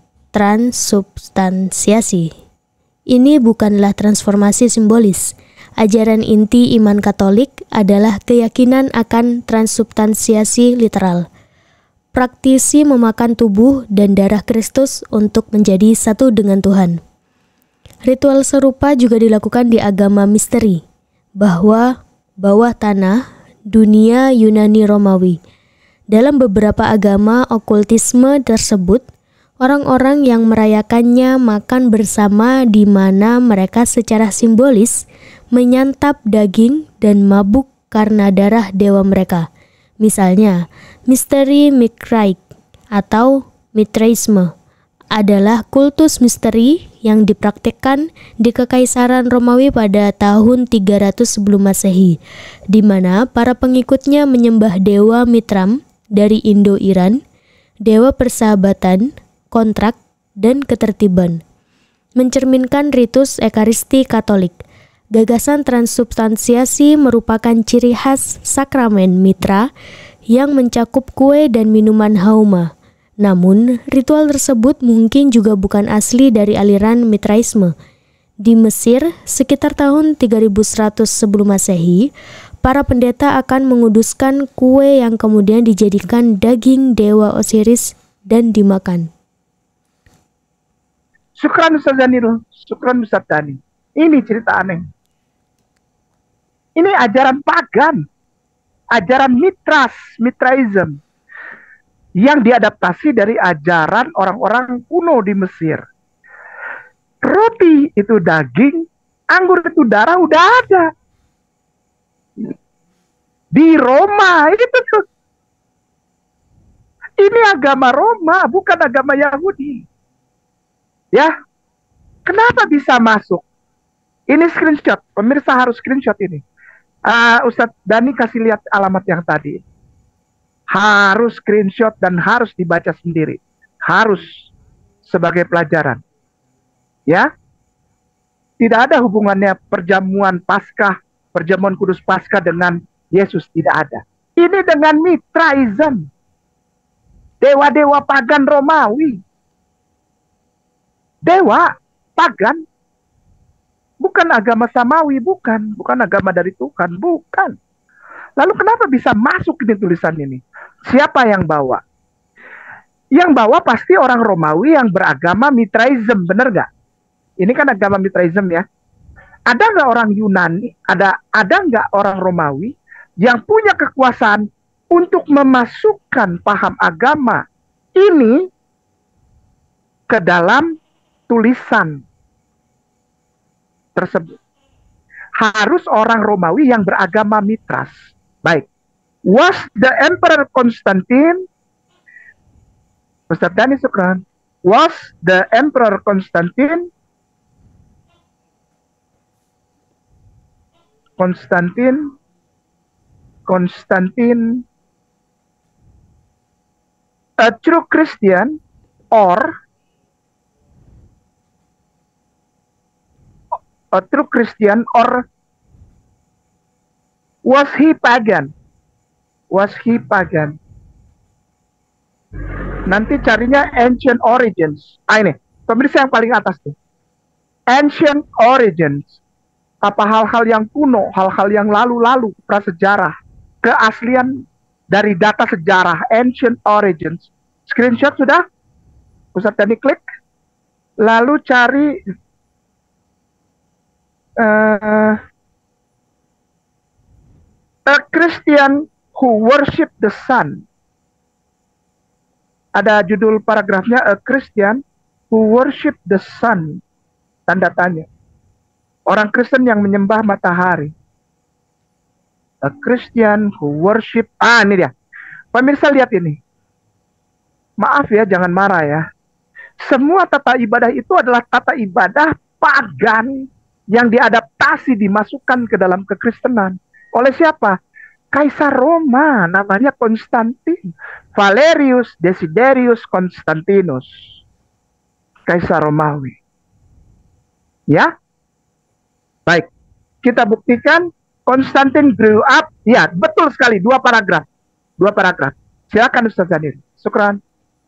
transubstansiasi. Ini bukanlah transformasi simbolis. Ajaran inti iman Katolik adalah keyakinan akan transubstansiasi literal. Praktisi memakan tubuh dan darah Kristus untuk menjadi satu dengan Tuhan. Ritual serupa juga dilakukan di agama misteri, bahwa bawah tanah dunia Yunani Romawi. Dalam beberapa agama okultisme tersebut, orang-orang yang merayakannya makan bersama di mana mereka secara simbolis menyantap daging dan mabuk karena darah dewa mereka. Misalnya, misteri Mikraik atau Mitraisme adalah kultus misteri yang dipraktikkan di Kekaisaran Romawi pada tahun tiga ratus sebelum Masehi, di mana para pengikutnya menyembah dewa Mitram dari Indo-Iran, dewa persahabatan, kontrak, dan ketertiban. Mencerminkan ritus ekaristi Katolik, gagasan transubstansiasi merupakan ciri khas sakramen mitra yang mencakup kue dan minuman hauma. Namun, ritual tersebut mungkin juga bukan asli dari aliran Mitraisme. Di Mesir, sekitar tahun tiga ribu seratus sebelum Masehi, para pendeta akan menguduskan kue yang kemudian dijadikan daging dewa Osiris dan dimakan. Syukran Ustaz Zanirul, syukran Ustaz Dani. Ini cerita aneh. Ini ajaran pagan, ajaran mitras, mitraism, yang diadaptasi dari ajaran orang-orang kuno di Mesir. Roti itu daging, anggur itu darah udah ada. Di Roma, itu tuh. Ini agama Roma, bukan agama Yahudi. Ya, kenapa bisa masuk? Ini screenshot, pemirsa harus screenshot ini. Uh, Ustadz Dani kasih lihat alamat yang tadi. Harus screenshot dan harus dibaca sendiri. Harus sebagai pelajaran. Ya, tidak ada hubungannya perjamuan Paskah, perjamuan kudus Paskah dengan Yesus, tidak ada. Ini dengan Mitraism, dewa-dewa pagan Romawi. Dewa, pagan, bukan agama samawi, bukan. Bukan agama dari Tuhan, bukan. Lalu kenapa bisa masuk ini tulisan ini? Siapa yang bawa? Yang bawa pasti orang Romawi yang beragama Mitraism, benar nggak? Ini kan agama Mitraism ya. Ada nggak orang Yunani, ada ada nggak orang Romawi yang punya kekuasaan untuk memasukkan paham agama ini ke dalam tulisan tersebut? Harus orang Romawi yang beragama Mitras. Baik. Was the Emperor Constantine Ustaz Dani Sukran. Was the Emperor Constantine Constantine Constantine a true Christian or a true Christian or was he pagan? Was he pagan? Nanti carinya ancient origins. Ah ini, pemirsa yang paling atas tuh. Ancient origins. Apa hal-hal yang kuno, hal-hal yang lalu-lalu, prasejarah, keaslian dari data sejarah, ancient origins. Screenshot sudah? Ustaz tadi klik. Lalu cari uh, a Christian who worship the sun. Ada judul paragrafnya, a Christian who worship the sun. Tanda tanya. Orang Kristen yang menyembah matahari. A Christian who worship. Ah, ini dia. Pemirsa lihat ini. Maaf ya, jangan marah ya. Semua tata ibadah itu adalah tata ibadah pagan yang diadaptasi, dimasukkan ke dalam kekristenan. Oleh siapa? Kaisar Roma, namanya Konstantin. Valerius Desiderius Constantinus. Kaisar Romawi. Ya? Baik. Kita buktikan Konstantin grew up. Ya, betul sekali. Dua paragraf. Dua paragraf. Silakan Ustaz Zanir. Syukran.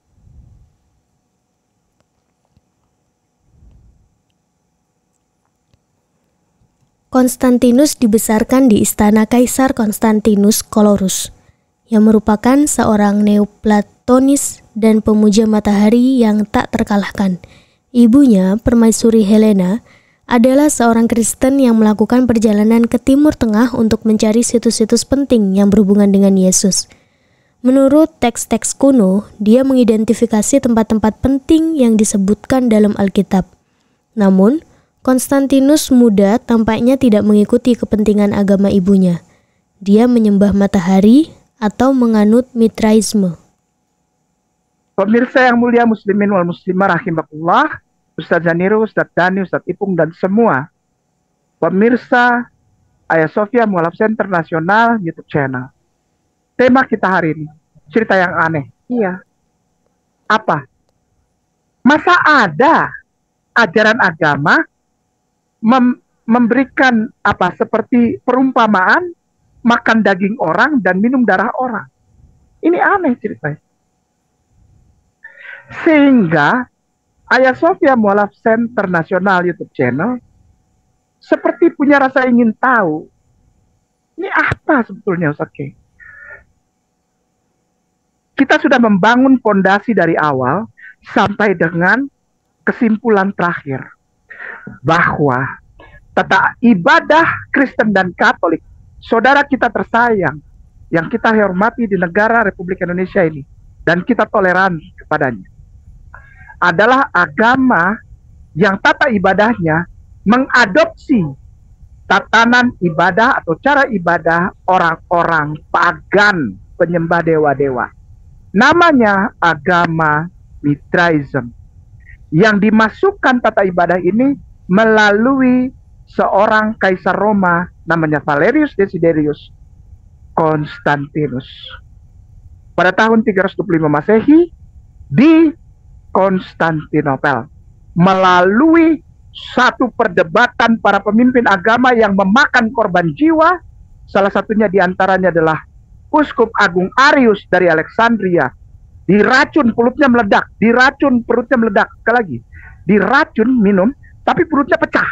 Konstantinus dibesarkan di istana Kaisar Konstantinus Colorus, yang merupakan seorang neoplatonis dan pemuja matahari yang tak terkalahkan. Ibunya, Permaisuri Helena, adalah seorang Kristen yang melakukan perjalanan ke Timur Tengah untuk mencari situs-situs penting yang berhubungan dengan Yesus. Menurut teks-teks kuno, dia mengidentifikasi tempat-tempat penting yang disebutkan dalam Alkitab. Namun, Konstantinus muda tampaknya tidak mengikuti kepentingan agama ibunya. Dia menyembah matahari atau menganut Mitraisme. Pemirsa yang mulia muslimin wal muslimah rahimakumullah, Ustaz Zaniru, Ustaz Dani, Ustaz Ipung, dan semua pemirsa Ayah Sofia Mualaf Center Nasional YouTube channel. Tema kita hari ini, cerita yang aneh. Iya. Apa? Masa ada ajaran agama Mem memberikan apa seperti perumpamaan makan daging orang dan minum darah orang. Ini aneh ceritanya. Sehingga Ayah Sofia Mualaf Center Nasional YouTube channel seperti punya rasa ingin tahu. Ini apa sebetulnya Ustaz K? Kita sudah membangun fondasi dari awal sampai dengan kesimpulan terakhir. Bahwa tata ibadah Kristen dan Katolik, saudara kita tersayang, yang kita hormati di negara Republik Indonesia ini, dan kita toleran kepadanya, adalah agama yang tata ibadahnya mengadopsi tatanan ibadah atau cara ibadah orang-orang pagan penyembah dewa-dewa. Namanya agama Mitraism, yang dimasukkan tata ibadah ini melalui seorang kaisar Roma namanya Valerius Desiderius Constantinus. Pada tahun tiga ratus dua puluh lima Masehi di Konstantinopel, melalui satu perdebatan para pemimpin agama yang memakan korban jiwa, salah satunya diantaranya adalah Uskup Agung Arius dari Alexandria. Diracun, perutnya meledak, diracun, perutnya meledak. Sekali lagi, diracun minum, tapi perutnya pecah.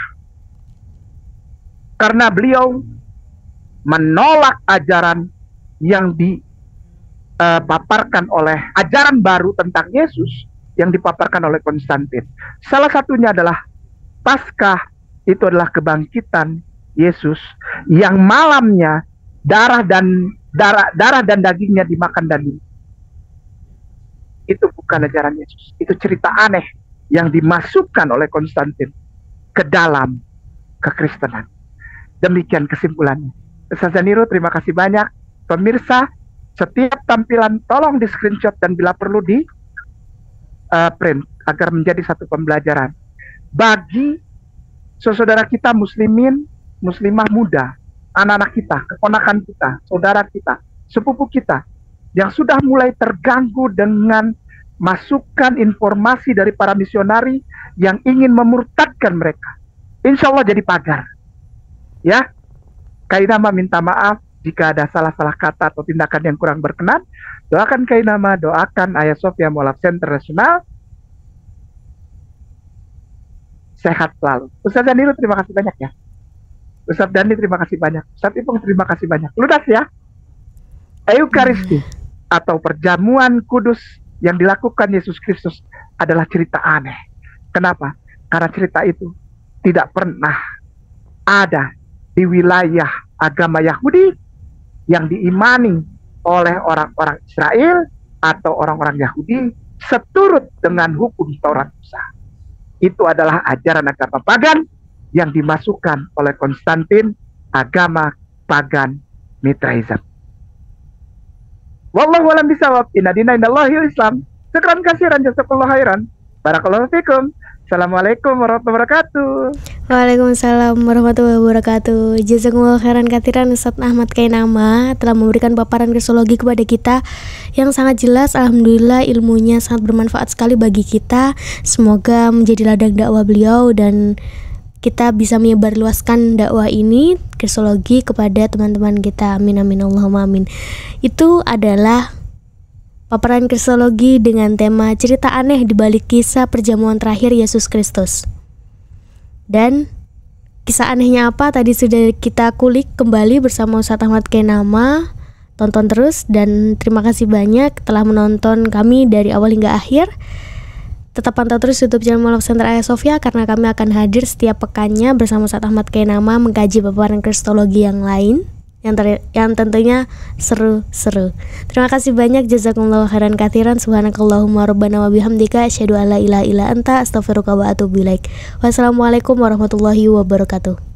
Karena beliau menolak ajaran yang dipaparkan oleh ajaran baru tentang Yesus yang dipaparkan oleh Konstantin. Salah satunya adalah Paskah, itu adalah kebangkitan Yesus yang malamnya darah dan darah darah dan dagingnya dimakan dan minum. Itu bukan ajaran Yesus. Itu cerita aneh yang dimasukkan oleh Konstantin ke dalam kekristenan. Demikian kesimpulannya. Ustaz Zaniro, terima kasih banyak. Pemirsa, setiap tampilan tolong di screenshot dan bila perlu di uh, Prince, agar menjadi satu pembelajaran bagi saudara kita muslimin, muslimah muda, anak-anak kita, keponakan kita, saudara kita, sepupu kita yang sudah mulai terganggu dengan masukan informasi dari para misionari yang ingin memurtadkan mereka. Insya Allah jadi pagar. Ya, Kainama minta maaf jika ada salah-salah kata atau tindakan yang kurang berkenan. Doakan Kainama, doakan Ayah Sofia Mualaf Center Nasional sehat selalu. Ustaz Daniel, terima kasih banyak ya. Ustaz Dani, terima kasih banyak. Ustaz Ipung, terima kasih banyak. Ludas ya. Eukaristi atau perjamuan kudus yang dilakukan Yesus Kristus adalah cerita aneh. Kenapa? Karena cerita itu tidak pernah ada di wilayah agama Yahudi yang diimani oleh orang-orang Israel atau orang-orang Yahudi seturut dengan hukum Taurat Musa. Itu adalah ajaran agama pagan yang dimasukkan oleh Konstantin, agama pagan Mitraism. Wallahu a'lam bishawab. Inna dina indallahi Islam. Syukran kasiran jazakallahu khairan. Barakallahu fikum. Assalamualaikum warahmatullahi wabarakatuh. Waalaikumsalam warahmatullahi wabarakatuh. Jazakumullah khairan katsiran Ustaz Ahmad Kainama telah memberikan paparan kristologi kepada kita yang sangat jelas. Alhamdulillah ilmunya sangat bermanfaat sekali bagi kita. Semoga menjadi ladang dakwah beliau dan kita bisa menyebarluaskan dakwah ini, kristologi, kepada teman-teman kita. Amin amin Allahumma amin. Itu adalah paparan kristologi dengan tema cerita aneh di balik kisah perjamuan terakhir Yesus Kristus. Dan kisah anehnya apa tadi sudah kita kulik kembali bersama Ustaz Ahmad Kainama. Tonton terus dan terima kasih banyak telah menonton kami dari awal hingga akhir. Tetap pantau terus YouTube channel Mualaf Center Ayah Sofia karena kami akan hadir setiap pekannya bersama Ustaz Ahmad Kainama mengkaji paparan kristologi yang lain yang, ter yang tentunya seru-seru. Terima kasih banyak. Jazakumullahu khairan katsiran. Subhanakallahumma rabbana wa bihamdika asyhadu an la ilaha illa anta astaghfiruka wa atubu ilaik. Wassalamualaikum warahmatullahi wabarakatuh.